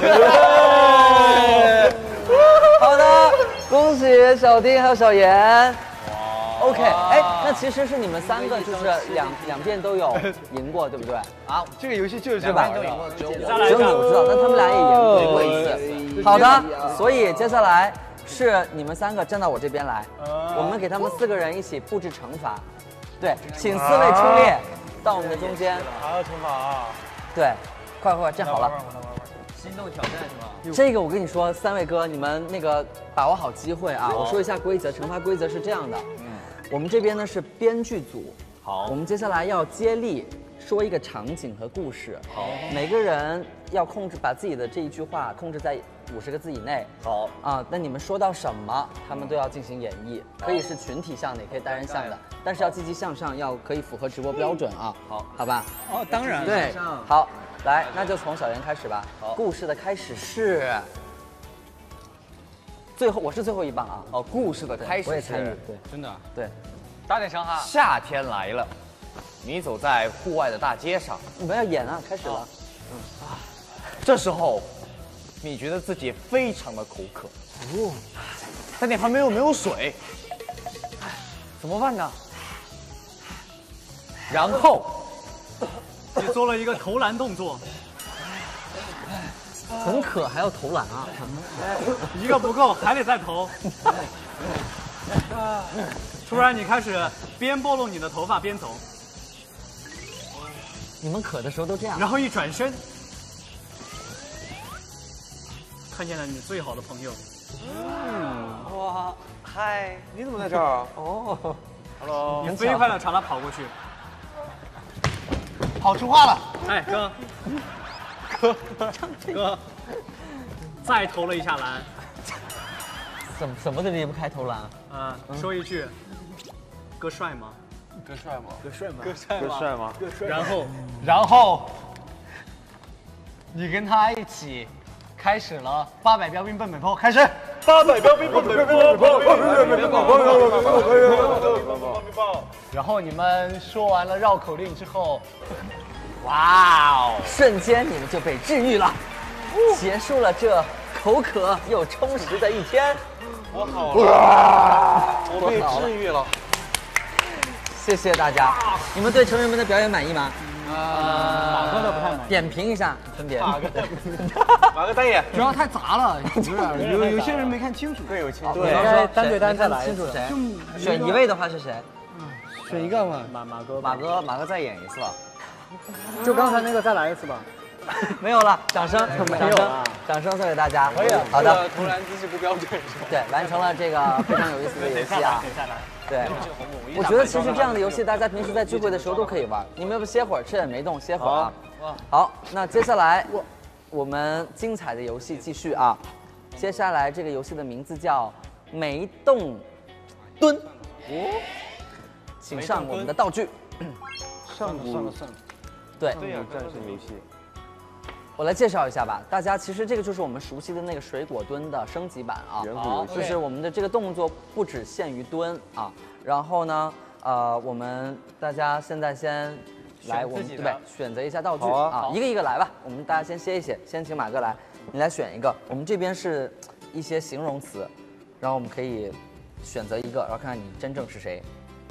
Speaker 1: 好的，恭喜小丁还有小严。OK， 哎，那其实是你们三个就是两两遍都有赢过，对不对？
Speaker 3: 啊，这个游戏就是
Speaker 1: 对吧？
Speaker 4: 都赢过，只有我。
Speaker 1: 只有你我知道，但他们俩也赢过一次。好的，所以接下来是你们三个站到我这边来，我们给他们四个人一起布置惩罚。对，请四位出列到我们的中间。
Speaker 5: 还要惩罚啊？
Speaker 1: 对，快快快，站好了。
Speaker 2: 心动挑战是吧？
Speaker 1: 这个我跟你说，三位哥，你们那个把握好机会啊！我说一下规则，惩罚规则是这样的。嗯，我们这边呢是编剧组。好，我们接下来要接力说一个场景和故事。好，每个人要控制把自己的这一句话控制在五十个字以内。好啊，那你们说到什么，他们都要进行演绎，可以是群体向的，也可以单人向的，但是要积极向上，要可以符合直播标准啊。好，好吧。
Speaker 6: 哦，当然。
Speaker 1: 对，好。来，那就从小袁开始吧。好，故事的开始是最后，我是最后一棒啊。
Speaker 4: 哦，故事的开始是，
Speaker 1: 我也参与。对，
Speaker 6: 真的。
Speaker 1: 对，
Speaker 3: 大点声哈。
Speaker 4: 夏天来了，你走在户外的大街上，
Speaker 1: 你们要演啊，开始了。
Speaker 4: 嗯啊，这时候你觉得自己非常的口渴，哦，但你旁边又没有水，怎么办呢？然后。
Speaker 6: 你做了一个投篮动作，
Speaker 1: 很渴还要投篮啊！
Speaker 6: 一个不够，还得再投。突然你开始边拨弄你的头发边走，
Speaker 1: 你们渴的时候都这样。
Speaker 6: 然后一转身，看见了你最好的朋友。
Speaker 3: 嗯，哇，嗨，你怎么在这儿？哦
Speaker 6: ，Hello， 你飞快的朝他跑过去。
Speaker 3: 跑出话了，
Speaker 6: 哎哥，哥哥，再投了一下篮，
Speaker 1: 怎么怎么都离不开投篮
Speaker 6: 啊！说一句，哥帅吗？
Speaker 3: 哥帅吗？
Speaker 6: 哥帅吗？
Speaker 3: 哥帅吗？哥帅吗？
Speaker 6: 然后，
Speaker 3: 然后，你跟他一起开始了八百标兵奔北坡，开始八百标兵奔北坡，然后你们说完了绕口令之后，哇哦！
Speaker 1: 瞬间你们就被治愈了，结束了这口渴又充实的一天。
Speaker 3: 我好了，我被治愈了。
Speaker 1: 谢谢大家，你们对成人们的表演满意吗？
Speaker 6: 啊，马哥的不太满意。
Speaker 1: 点评一下，分别。
Speaker 3: 马哥，马哥单眼，
Speaker 6: 主要太杂了，有点有有些人没看清楚。
Speaker 3: 各有清楚。
Speaker 1: 对，应该单对单再来。清楚谁？选一位的话是谁？
Speaker 6: 选一个嘛，马马哥，
Speaker 4: 马哥，马哥再演一次吧。
Speaker 6: 就刚才那个再来一次吧。
Speaker 1: 没有了，掌声，掌声，掌声送给大家。
Speaker 3: 可以。
Speaker 1: 好的。
Speaker 3: 投篮姿势不标准是吧？
Speaker 1: 对，完成了这个非常有意思的游戏啊。对，我觉得其实这样的游戏，大家平时在聚会的时候都可以玩。你们要不歇会儿，吃点没动，歇会儿啊。好，那接下来我们精彩的游戏继续啊。接下来这个游戏的名字叫没动蹲。哦。请上我们的道具。
Speaker 3: 上了上了上了。
Speaker 1: 对。
Speaker 3: 对呀，战胜游戏。
Speaker 1: 我来介绍一下吧，大家其实这个就是我们熟悉的那个水果蹲的升级版啊，好，就是我们的这个动作不只限于蹲啊，然后呢，呃，我们大家现在先来，我们对不对？选择一下道具啊，一个一个来吧，我们大家先歇一歇，先请马哥来，你来选一个，我们这边是一些形容词，然后我们可以选择一个，然后看看你真正是谁。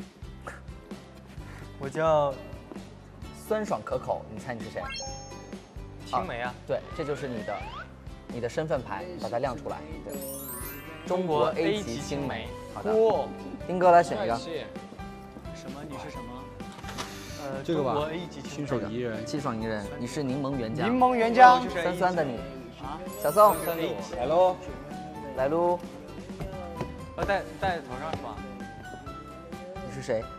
Speaker 3: 我叫
Speaker 1: 酸爽可口，你猜你是谁？
Speaker 3: 青梅啊，
Speaker 1: 对，这就是你的，你的身份牌，把它亮出来。对，中国 A 级青梅。好的，丁哥来选一个。
Speaker 6: 什么？你是什么？
Speaker 3: 呃，这个吧。中国 A 级
Speaker 6: 清爽宜人。
Speaker 1: 清爽宜人，你是柠檬原浆。
Speaker 3: 柠檬原浆。
Speaker 1: 酸酸的你。啊，小宋。
Speaker 3: 来喽，
Speaker 1: 来喽。
Speaker 3: 要戴戴头上是吧？
Speaker 1: 你是谁？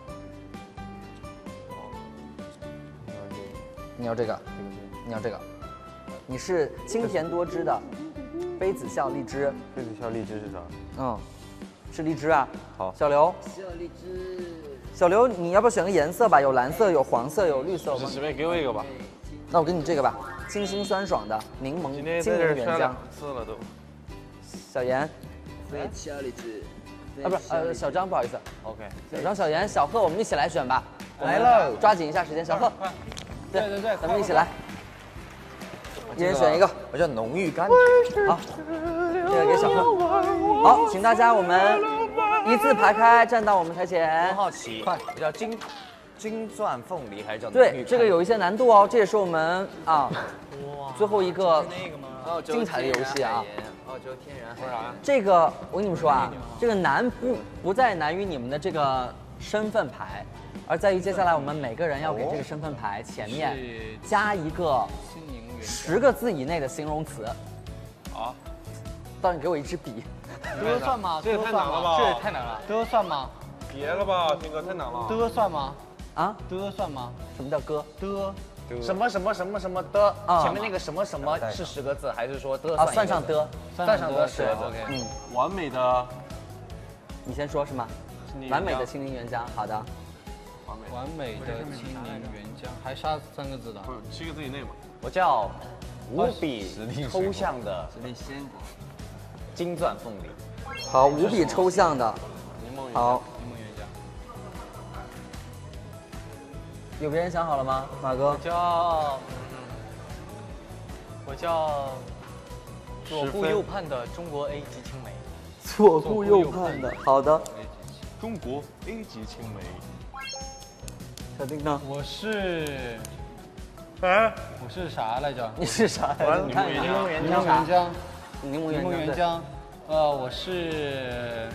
Speaker 1: 你要这个。你要这个，你是清甜多汁的杯子笑荔枝。
Speaker 7: 杯子笑荔枝是啥？
Speaker 1: 嗯，是荔枝啊。
Speaker 4: 好，
Speaker 1: 小刘。
Speaker 2: 小荔枝。
Speaker 1: 小刘，你要不要选个颜色吧？有蓝色，有黄色，有绿色。
Speaker 5: 是随便给我一个吧。
Speaker 1: 那我给你这个吧，清新酸爽的柠檬精灵原浆。
Speaker 5: 吃了都。
Speaker 1: 小严。
Speaker 2: 小荔枝。
Speaker 1: 啊，不是，呃，小张，不好意思。
Speaker 5: OK。
Speaker 1: 小张、小严、小贺，我们一起来选吧。
Speaker 4: 来了，
Speaker 1: 抓紧一下时间，小贺。
Speaker 6: 对对对，
Speaker 1: 咱们一起来。一人选一个。
Speaker 4: 我叫浓郁甘
Speaker 1: 甜。好，这个给小贺。好，请大家我们一字排开，站到我们台前。
Speaker 4: 很好奇，快，我叫金金钻凤梨还是叫？
Speaker 1: 对，这个有一些难度哦，这也是我们啊最后一个精彩的游戏啊。
Speaker 2: 澳洲天然海盐。
Speaker 1: 这个我跟你们说啊，这个难不不在难于你们的这个身份牌，而在于接下来我们每个人要给这个身份牌前面加一个十个字以内的形容词。
Speaker 5: 好，
Speaker 1: 到时你给我一支笔。
Speaker 6: 的算吗？
Speaker 5: 这也太难了吧！
Speaker 6: 这也太难了。的算吗？
Speaker 5: 别了吧，天哥太难了。
Speaker 6: 的算吗？
Speaker 1: 啊？
Speaker 6: 的算吗？
Speaker 1: 什么叫歌？
Speaker 6: 的。
Speaker 4: 什么什么什么什么的，
Speaker 1: 啊
Speaker 4: 前面那个什么什么是十个字，还是说的
Speaker 1: 啊？算上的，
Speaker 4: 算上的是
Speaker 6: OK。
Speaker 1: 嗯，
Speaker 5: 完美的，
Speaker 1: 你先说是吗？完美的清零原浆，好的。
Speaker 5: 完美。
Speaker 6: 完美的清零原浆，还差三个字的。
Speaker 5: 不是七个字以内嘛？
Speaker 4: 我叫无比抽象的
Speaker 2: 实力鲜果，
Speaker 4: 金钻凤梨。
Speaker 1: 好，无比抽象的。好。
Speaker 6: 柠檬原浆。
Speaker 1: 有别人想好了吗？马哥。
Speaker 3: 我叫，我叫左顾右盼的中国 A 级青梅。
Speaker 1: 左顾右盼的，好的。
Speaker 5: 中国 A 级青梅。
Speaker 1: 小丁呢？
Speaker 6: 我是，
Speaker 5: 啊，
Speaker 6: 我是啥来着？
Speaker 1: 你是啥来着？
Speaker 5: 柠檬原浆。
Speaker 6: 柠檬原浆。
Speaker 1: 柠檬
Speaker 6: 柠檬原浆。呃，我是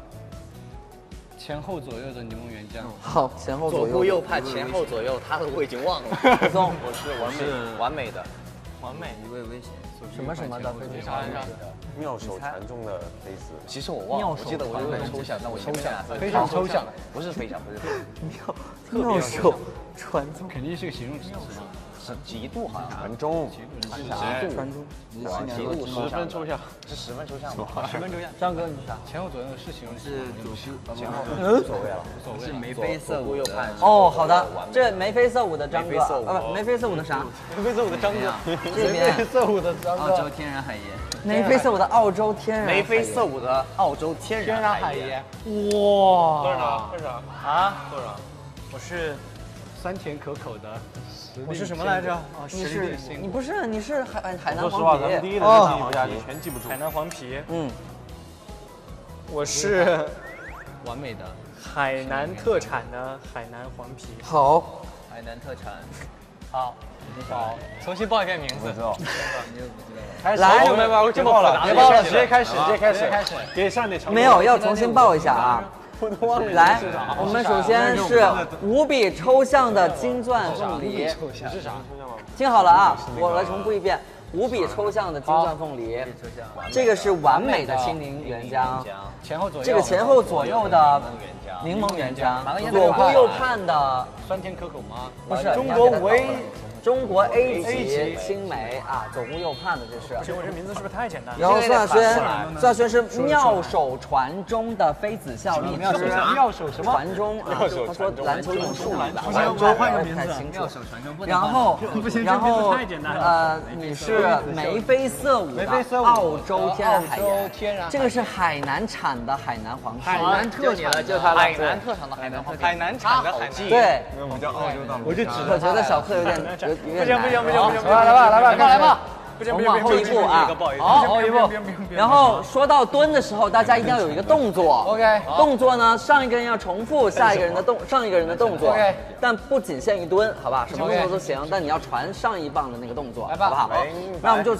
Speaker 6: 前后左右的柠檬原浆。
Speaker 1: 好，前后左右。
Speaker 4: 左顾右盼，前后左右，他的我已经忘了。
Speaker 1: 不送，
Speaker 4: 我是完美完美的，
Speaker 3: 完美。
Speaker 2: 一位危险。
Speaker 1: 什么什么的？
Speaker 6: 你啥来着？
Speaker 5: 妙手传中的妃子。
Speaker 4: 其实我忘了，我记得我有点抽象，但我抽象，
Speaker 6: 非常抽象，
Speaker 4: 不是非常，不是
Speaker 1: 妙妙手传中，
Speaker 6: 肯定是个形容词。
Speaker 4: 是极度好像。
Speaker 5: 传中。
Speaker 4: 极
Speaker 1: 度传中。
Speaker 4: 极度
Speaker 5: 十分抽象。
Speaker 4: 是十分抽象吗？
Speaker 6: 十分抽象。
Speaker 1: 张哥你是啥？
Speaker 6: 前后左右是形容词。
Speaker 2: 是左顾，
Speaker 4: 前后无所谓了，
Speaker 6: 无所谓。
Speaker 2: 是眉飞色舞的。
Speaker 1: 哦，好的，这眉飞色舞的张哥，啊不，眉飞色舞的啥？
Speaker 6: 眉飞色舞的张哥，
Speaker 1: 这边
Speaker 6: 眉飞色舞的张哥，
Speaker 2: 澳洲天然海盐。
Speaker 1: 眉飞色舞的澳洲天然，
Speaker 4: 眉飞色舞的澳洲天
Speaker 6: 天然海
Speaker 4: 盐。
Speaker 6: 哇！
Speaker 5: 多少？多少？
Speaker 6: 啊？
Speaker 5: 多少？
Speaker 6: 我是酸甜可口的。
Speaker 3: 我是什么来着？
Speaker 6: 哦，
Speaker 1: 你是你不是你是海海南
Speaker 5: 说实话，咱们
Speaker 1: 黄皮。
Speaker 5: 第一轮记不下去，全记不住。
Speaker 3: 海南黄皮。
Speaker 1: 嗯，
Speaker 3: 我是
Speaker 6: 完美的
Speaker 3: 海南特产的海南黄皮。
Speaker 1: 好，
Speaker 2: 海南特产。
Speaker 3: 好，好，重新报一遍名字。
Speaker 5: 不知道。
Speaker 3: 开始，
Speaker 1: 来
Speaker 3: 没有没有，这么复杂，
Speaker 5: 别报了，
Speaker 3: 直接开始，直接开始，
Speaker 6: 开始。
Speaker 5: 给上点长。
Speaker 1: 没有，要重新报一下啊。来，我们首先是无比抽象的金钻凤梨，
Speaker 6: 是啥？
Speaker 1: 听好了啊，我来重复一遍。无比抽象的金钻凤梨，这个是完美的清零原浆，
Speaker 6: 前后左右，
Speaker 1: 这个前后左右的柠檬原浆，左顾右盼的
Speaker 6: 酸甜可口吗？
Speaker 1: 不是
Speaker 3: 中国唯
Speaker 1: 中国 A 级青梅啊，左顾右盼的这是。
Speaker 3: 我这名字是不是太简单了？
Speaker 1: 然后孙亚轩，孙亚轩是妙手传中的妃子笑荔枝，
Speaker 6: 妙手什么？
Speaker 1: 传中啊，他说篮球用术语吧，
Speaker 3: 不行，我换个名字。
Speaker 1: 妙手传中不能。然后，然后呃，你是眉飞色舞的澳洲天然海盐，这个是海南产的海南黄皮，
Speaker 6: 海南特产的，
Speaker 1: 就它
Speaker 6: 海南特产的海南黄皮，海南产的海南。
Speaker 1: 对，
Speaker 5: 我们叫澳洲大
Speaker 3: 我就只
Speaker 1: 我觉得小克有点有有点难。
Speaker 3: 不行不行不行不行，
Speaker 1: 来吧来吧来吧来吧。
Speaker 3: 不行
Speaker 1: 我们往后一步啊，
Speaker 3: 好，
Speaker 1: 往后一步。然后说到蹲的时候，大家一定要有一个动作。
Speaker 6: OK，
Speaker 1: 动作呢，上一个人要重复下一个人的动，上一个人的动作。OK，但不仅限于蹲，好吧？什么动作都行，但你要传上一棒的那个动作，好不好？那我们就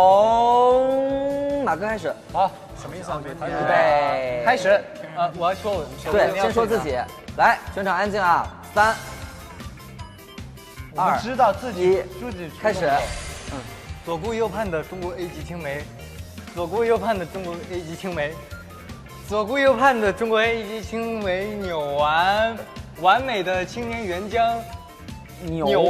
Speaker 1: 从马哥开始。
Speaker 6: 好，
Speaker 3: 什么意思啊？
Speaker 1: 预备，
Speaker 6: 开始。呃，我要说我
Speaker 1: 对，先说自己。来，全场安静啊！三、二、
Speaker 3: 知道自己
Speaker 1: 一，开始。
Speaker 3: 嗯，左顾右盼的中国 A 级青梅，左顾右盼的中国 A 级青梅，左顾右盼的中国 A 级青梅扭完，完美的青年原浆
Speaker 1: 扭，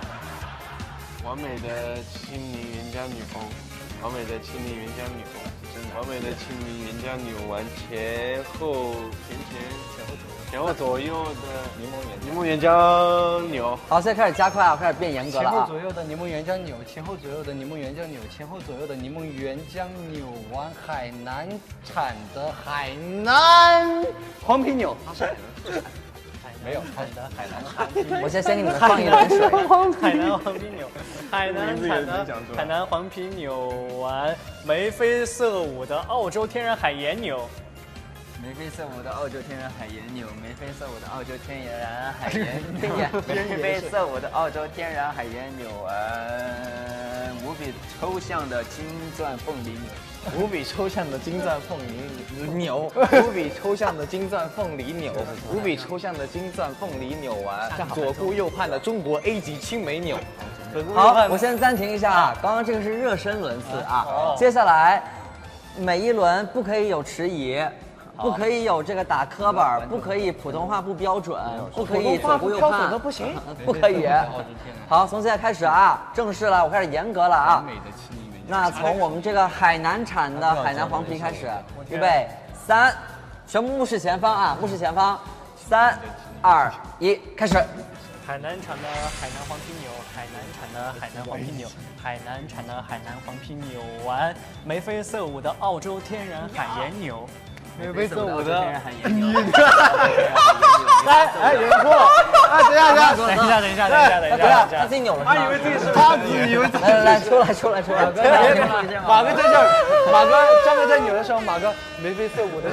Speaker 5: 完美的青柠原浆女红，完美的青柠原浆女红。 完美的清明原浆扭完前后前前前后左右的柠檬原柠檬原浆扭。
Speaker 1: 好，现在开始加快啊，开始变严格了啊。
Speaker 3: 前后左右的柠檬原浆扭，前后左右的柠檬原浆扭，前后左右的柠檬原浆扭完，海南产的海南黄皮扭。没有，海南海南黄皮扭。
Speaker 1: 我先先给你们放一碗水。
Speaker 6: 海南黄皮扭，海南产的海南黄皮扭完，眉飞色舞的澳洲天然海盐扭。
Speaker 2: 眉飞色舞的澳洲天然海盐扭，眉飞色舞的澳洲天然海盐眉飞色舞的澳洲天然海盐扭完，无比抽象的金钻凤梨扭，
Speaker 4: 无比抽象的金钻凤梨扭，无比抽象的金钻凤梨扭，无比抽象的金钻凤梨扭完，左顾右盼的中国 A 级青梅扭。
Speaker 1: 好，我先暂停一下啊，刚刚这个是热身轮次啊，接下来每一轮不可以有迟疑。不可以有这个打磕巴，不可以普通话不标准，不可以左顾右盼，
Speaker 4: 都不行，
Speaker 1: 不可以。好，从现在开始啊，正式了，我开始严格了啊。那从我们这个海南产的海南黄皮开始，预备三，全部目视前方啊，目视前方，三、二、一，开始。
Speaker 6: 海南产的海南黄皮扭，海南产的海南黄皮扭，海南产的海南黄皮扭完，眉飞色舞的澳洲天然海盐扭。
Speaker 2: 眉飞色舞的天然海盐扭。
Speaker 3: 来，哎，有人错了。哎，等一下，
Speaker 6: 等一下，等一下，等一下，等一下，
Speaker 1: 他自己扭了。
Speaker 3: 他以为自己是他自己以为自己。
Speaker 1: 来来来，出来出来出来。
Speaker 3: 马哥在这儿，马哥张哥在扭的时候，马哥眉飞色舞的。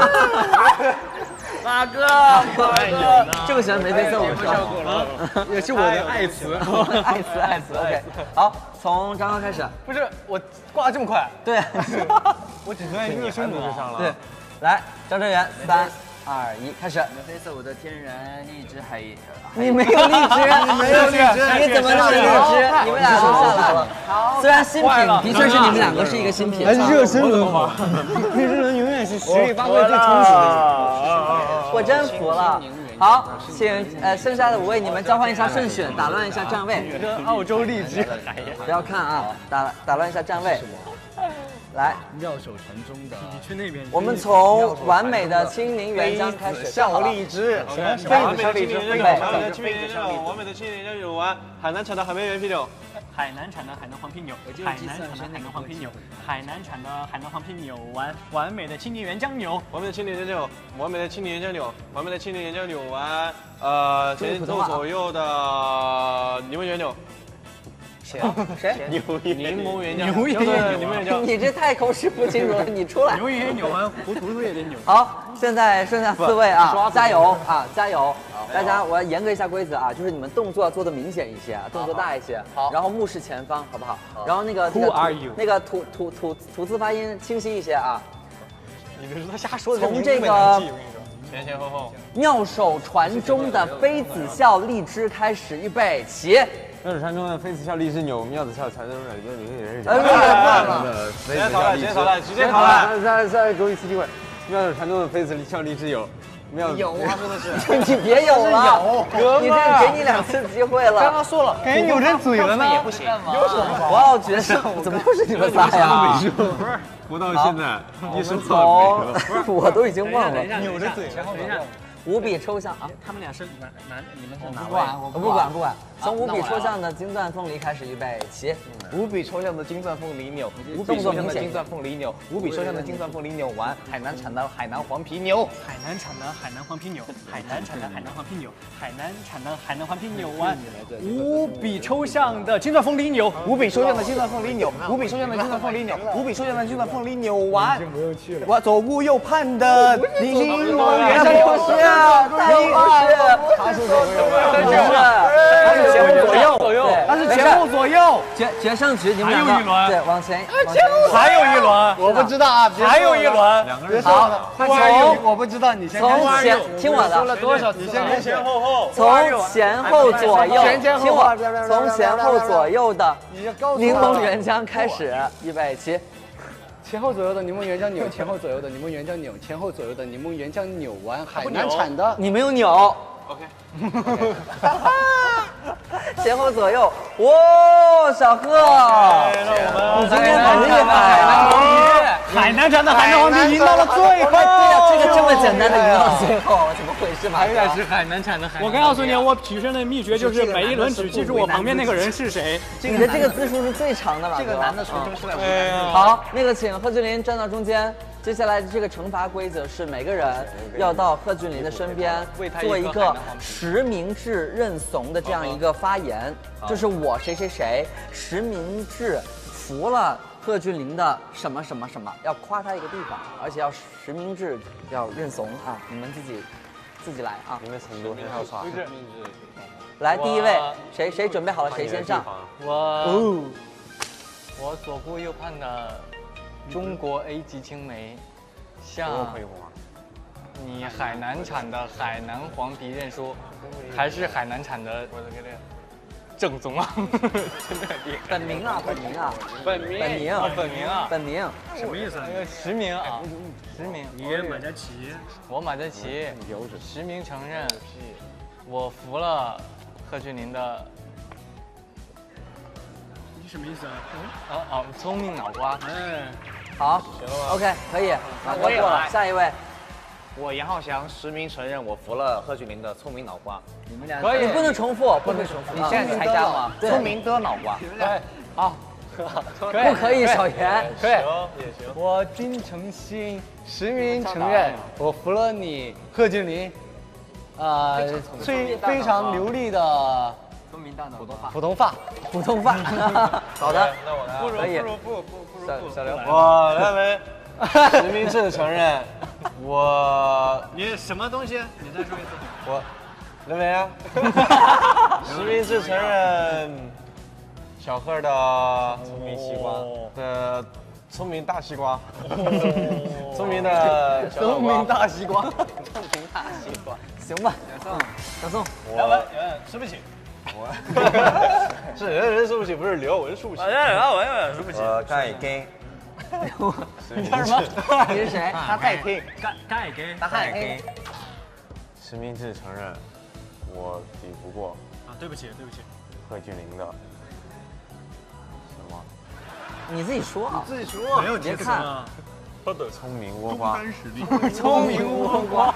Speaker 1: 马哥，马哥，正喜欢眉飞色舞的
Speaker 3: 效果了，也是我的爱词，
Speaker 1: 爱词爱词。OK， 好，从张哥开始。
Speaker 3: 不是我挂得这么快？
Speaker 1: 对，
Speaker 3: 我只在热身轮上了。
Speaker 1: 对，来，张哲元，三、二、一，开始。
Speaker 2: 眉飞色舞的天然荔枝海。
Speaker 1: 你没有荔枝，你没有荔枝，你怎么能荔枝？你们俩都下来了。虽然新品的确是你们两个是一个新品，
Speaker 3: 还是热身轮吗？热身轮永远是实力发挥最充足的。
Speaker 1: 我真服了。好，请呃剩下的五位你们交换一下顺序，打乱一下站位。
Speaker 3: 澳洲荔枝，
Speaker 1: 不要看啊，打打乱一下站位。来，
Speaker 3: 妙手传中的，你去那边。
Speaker 1: 我们从完美的青柠原浆开始。
Speaker 4: 笑荔枝，
Speaker 5: 完美的青柠原浆，完美的青柠原浆，完美的青柠原浆扭完，海南产的海绵原啤酒。
Speaker 6: 海南产的海南黄皮扭，海南产的海南黄皮扭，海南产的海南黄皮扭完，完美的青柠原浆扭，
Speaker 5: 完美的青柠原浆扭，完美的青柠原浆扭，完美的青柠原浆扭完，呃，前后左右的柠檬原扭。
Speaker 1: 谁？
Speaker 5: 柠檬原浆，
Speaker 6: 牛原浆，
Speaker 5: 柠檬原浆。
Speaker 1: 你这太口齿不清楚了，你出来。
Speaker 6: 牛原扭完，胡图图也得扭。
Speaker 1: 好，现在剩下四位啊，加油啊，加油！大家，我要严格一下规则啊，就是你们动作要做的明显一些，动作大一些，好，然后目视前方，好不好？然后那个
Speaker 6: Who are you？
Speaker 1: 那个吐吐吐吐字发音清晰一些啊。
Speaker 3: 你别说他瞎说的。
Speaker 1: 从这个
Speaker 5: 前前后后，
Speaker 1: 妙手传中的妃子笑荔枝开始，预备起。
Speaker 8: 妙手传中的妃子笑荔枝扭，妙子笑传中的里边里面人是
Speaker 1: 谁？呃，忘了。
Speaker 5: 直接淘汰，直接淘汰，直接淘汰。
Speaker 8: 再再给我一次机会。妙手传中的妃子笑荔枝有。
Speaker 1: 有啊，说的是你别有了，你这给你两次机会了。
Speaker 3: 刚刚说了，感觉扭成嘴了呢，也不行。
Speaker 1: 有什么？我要决胜，怎么又是你们仨呀？
Speaker 8: 不是，活到现在一身
Speaker 1: 从我都已经忘了。
Speaker 3: 扭着嘴，然后等一下。
Speaker 1: 无比抽象啊！
Speaker 6: 他们俩是男男，你们是哪位？
Speaker 1: 不管，我不管不管。从无比抽象的金钻凤梨开始，预备起。
Speaker 4: 无比抽象的金钻凤梨扭，无比抽象的金钻凤梨扭，无比抽象的金钻凤梨扭完，海南产的海南黄皮扭，
Speaker 6: 海南产的海南黄皮扭，海南产的海南黄皮扭，海南产的海南黄皮扭完，无比抽象的金钻凤梨扭，
Speaker 4: 无比抽象的金钻凤梨扭，无比抽象的金钻凤梨扭，无比抽象的金钻凤梨扭完，我左顾右盼的柠檬原浆扭是。
Speaker 1: 太坏了！
Speaker 4: 他是左顾右盼，
Speaker 1: 不是，他是前后左右，
Speaker 3: 左右，他是前后左右。
Speaker 1: 决决胜局，你们两个对往前，
Speaker 3: 还有一轮，
Speaker 4: 我不知道啊，
Speaker 3: 还有一轮，
Speaker 8: 两个人
Speaker 1: 好，从
Speaker 3: 我不知道，你先
Speaker 1: 从前听我的，
Speaker 3: 说了多少？你先
Speaker 5: 前前后后，
Speaker 1: 从前后左右，听我，从前后左右的柠檬原浆开始，预备起。
Speaker 3: 前后左右的柠檬原浆扭，前后左右的柠檬原浆扭，前后左右的柠檬原浆扭完，海南产的，
Speaker 1: 你没有扭。
Speaker 5: OK。
Speaker 1: 前后左右，哇，小贺，你今天很厉害，
Speaker 6: 海南产的海南黄皮赢到了最后。
Speaker 1: 对呀，这个这么简单的赢到最后，怎么回事嘛？
Speaker 3: 原来是海南产的海南。
Speaker 6: 我告诉你，我取胜的秘诀就是每一轮只记住我旁边那个人是谁。
Speaker 1: 你的这个字数是最长的嘛？
Speaker 4: 这个男的纯真是来
Speaker 1: 我。好，那个请贺峻霖站到中间。接下来这个惩罚规则是每个人要到贺峻霖的身边做一个实名制认怂的这样一个发言，就是我谁谁谁实名制服了贺峻霖的什么什么什么，要夸他一个地方，而且要实名制要认怂啊！你们自己自己来啊！
Speaker 8: 你们成都很好耍。
Speaker 1: 来，第一位谁谁准备好了谁先上？
Speaker 3: 我我左顾右盼的。中国 A 级青梅，向你海南产的海南黄皮认输，还是海南产的正宗啊？真的厉害！
Speaker 1: 本名啊，本名啊，
Speaker 3: 本名，
Speaker 1: 本名，
Speaker 3: 本名啊，
Speaker 1: 本名，
Speaker 6: 什么意思？
Speaker 3: 实名啊，实名。
Speaker 6: 你买得起？
Speaker 3: 我买得起，实名承认，我服了贺峻霖的。
Speaker 6: 你什么意思啊？
Speaker 3: 啊啊！聪明脑瓜。
Speaker 6: 哎。
Speaker 1: 好 ，OK， 可以，脑瓜过了，下一位，
Speaker 4: 我杨浩翔实名承认我服了贺峻霖的聪明脑瓜。
Speaker 1: 你们俩可以，不能重复，不能重复。
Speaker 4: 你现在才加吗？聪明的脑瓜。
Speaker 3: 对，好，
Speaker 1: 不可以，小袁，
Speaker 3: 可以，也行。我金诚心实名承认我服了你贺峻霖，啊，最非常流利的。
Speaker 2: 聪明大脑普通话，
Speaker 3: 普通话，
Speaker 1: 普通话。好的，
Speaker 8: 那我来，
Speaker 1: 可以。
Speaker 8: 不如不不不如
Speaker 3: 小小刘，
Speaker 8: 我来没实名制承认，我
Speaker 6: 你什么东西？你再说一次。
Speaker 8: 我认为啊，实名制承认小贺的聪明西瓜的聪明大西瓜，聪明的
Speaker 3: 聪明大西瓜，
Speaker 1: 聪明大西瓜，行吧，小宋，小宋，
Speaker 8: 我
Speaker 6: 吃不起。
Speaker 8: 我是人人输不起，不是刘，我是输不起。
Speaker 6: 啊，我也输不起。
Speaker 8: 我盖根。
Speaker 1: 你叫什么？你是谁？
Speaker 4: 他盖根。
Speaker 6: 盖盖根。
Speaker 4: 他盖根。
Speaker 8: 实名制承认，我比不过。
Speaker 6: 啊，对不起，对不起。
Speaker 8: 贺峻霖的。什么？
Speaker 1: 你自己说啊。
Speaker 6: 自己说。没有
Speaker 1: 别看。
Speaker 8: 他的聪明倭瓜。
Speaker 1: 聪明倭瓜。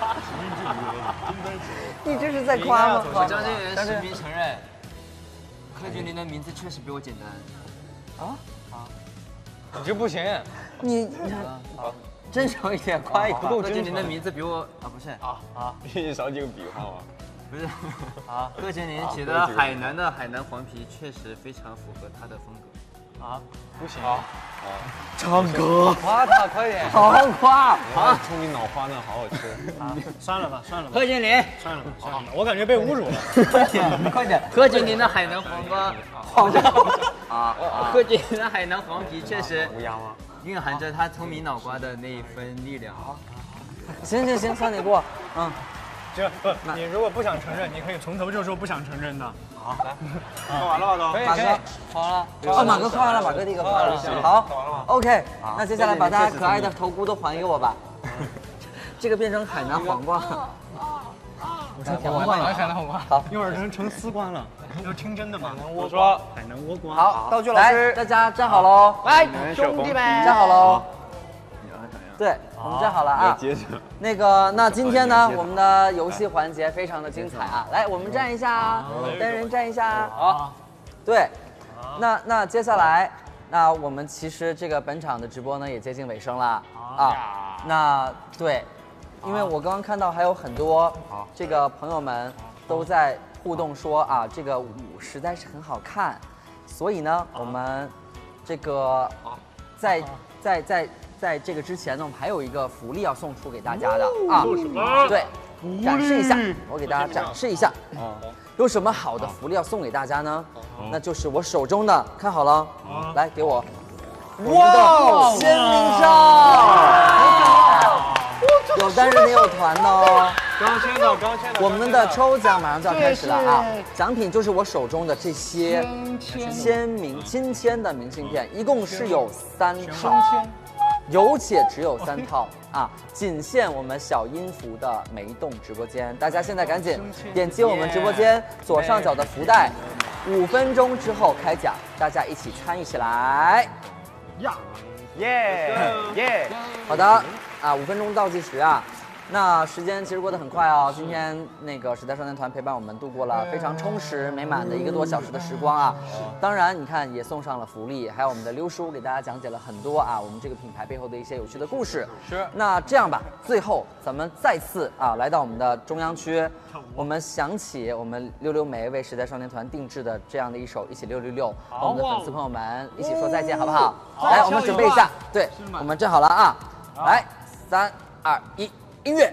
Speaker 1: 你这是在夸吗？
Speaker 2: 我张建源实名承认，贺峻霖的名字确实比我简单。
Speaker 1: 啊
Speaker 3: 啊！你这不行，
Speaker 1: 你你真诚一点，夸一夸。
Speaker 2: 贺峻霖的名字比我啊不是
Speaker 3: 啊啊！
Speaker 8: 你少几个笔画吗？
Speaker 2: 不是啊，贺峻霖写的海南的海南黄皮确实非常符合他的风格。
Speaker 3: 啊，不行
Speaker 8: 啊！
Speaker 1: 唱歌，
Speaker 3: 夸他快点，
Speaker 1: 好好夸。
Speaker 8: 好，聪明脑花呢，好好吃。
Speaker 6: 啊，算了吧，算了吧。
Speaker 2: 贺峻霖，
Speaker 6: 算了吧，算了吧，我感觉被侮辱了。
Speaker 1: 快点，快点。
Speaker 2: 贺峻霖的海南黄瓜，黄瓜啊，贺峻霖的海南黄皮确实
Speaker 8: 乌鸦吗？
Speaker 2: 蕴含着他聪明脑瓜的那一份力量。
Speaker 1: 行行行，算你过。嗯。
Speaker 6: 这不，你如果不想承认，你可以从头就说不想承认的。
Speaker 8: 好，来，看完了吧都？
Speaker 1: 马哥，
Speaker 3: 好了。
Speaker 1: 哦，马哥夸完了，马哥第一个夸完了。好 ，OK， 那接下来把大家可爱的头箍都还给我吧。这个变成海南黄瓜。
Speaker 3: 我说黄瓜，海南黄瓜。
Speaker 1: 好，
Speaker 6: 一会儿成成丝瓜了，要听真的吗？
Speaker 8: 我说
Speaker 6: 海南倭瓜。
Speaker 1: 好，
Speaker 4: 道具老师，
Speaker 1: 大家站好喽，
Speaker 4: 来，兄弟们，
Speaker 1: 站好喽。对，我们站好了啊。那个，那今天呢，我们的游戏环节非常的精彩啊！来，我们站一下啊，单人站一下。好。对，那那接下来，那我们其实这个本场的直播呢也接近尾声了啊。那对，因为我刚刚看到还有很多这个朋友们都在互动说啊，这个舞实在是很好看，所以呢，我们这个在在在。在这个之前呢，我们还有一个福利要送出给大家的啊！对，展示一下，我给大家展示一下。有什么好的福利要送给大家呢？那就是我手中的，看好了，来给我我们的签名照。有单人也有团的哦。
Speaker 8: 刚签的，刚签的。
Speaker 1: 我们的抽奖马上就要开始了啊！奖品就是我手中的这些签名亲签的明信片，一共是有三套。有且只有三套啊，仅限我们小音符的梅动直播间，大家现在赶紧点击我们直播间左上角的福袋， 五分钟之后开奖，大家一起参与起来。
Speaker 8: 呀，耶耶！
Speaker 1: 好的啊，五分钟倒计时啊。那时间其实过得很快哦，今天那个时代少年团陪伴我们度过了非常充实美满的一个多小时的时光啊。当然，你看也送上了福利，还有我们的溜叔给大家讲解了很多啊我们这个品牌背后的一些有趣的故事。
Speaker 3: 是。
Speaker 1: 那这样吧，最后咱们再次啊来到我们的中央区，我们想起我们溜溜梅为时代少年团定制的这样的一首《一起六六六》，和我们的粉丝朋友们一起说再见，好不好？来，我们准备一下，对，我们站好了啊，来，三二一。音乐。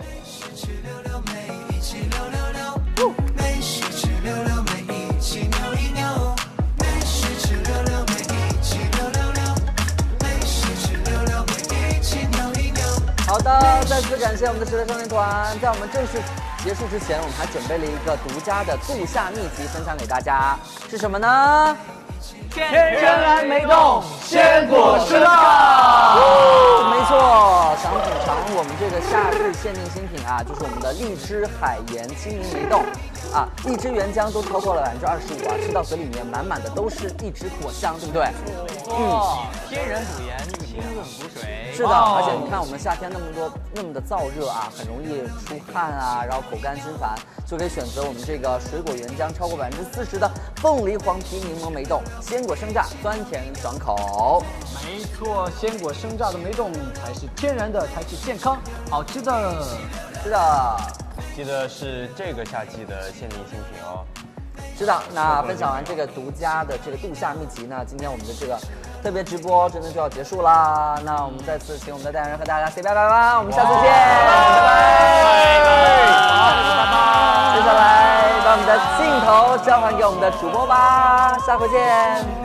Speaker 1: 好的，再次感谢我们的时代少年团。在我们正式结束之前，我们还准备了一个独家的度夏秘籍分享给大家，是什么呢？
Speaker 3: 天然梅冻鲜果生
Speaker 1: 榨，没错，想品尝我们这个夏日限定新品啊，就是我们的荔枝海盐青柠梅冻啊，荔枝原浆都超过了百分之二十五啊，吃到嘴里面满满的都是荔枝果香，对不对？
Speaker 3: 嗯，天然补盐，清润补水。
Speaker 1: 是的，而且你看我们夏天那么多那么的燥热啊，很容易出汗啊，然后口干心烦，就可以选择我们这个水果原浆超过百分之四十的凤梨黄皮柠檬梅冻，鲜果生榨，酸甜爽口。
Speaker 6: 没错，鲜果生榨的梅冻才是天然的，才是健康好吃的。
Speaker 1: 是的，
Speaker 8: 记得是这个夏季的限定新品哦。
Speaker 1: 是的，那分享完这个独家的这个度夏秘籍呢，今天我们的这个特别直播真的就要结束啦。那我们再次请我们的代言人和大家 say 拜拜吧，我们下次见，拜拜，拜拜。接下来把我们的镜头交还给我们的主播吧，下回见。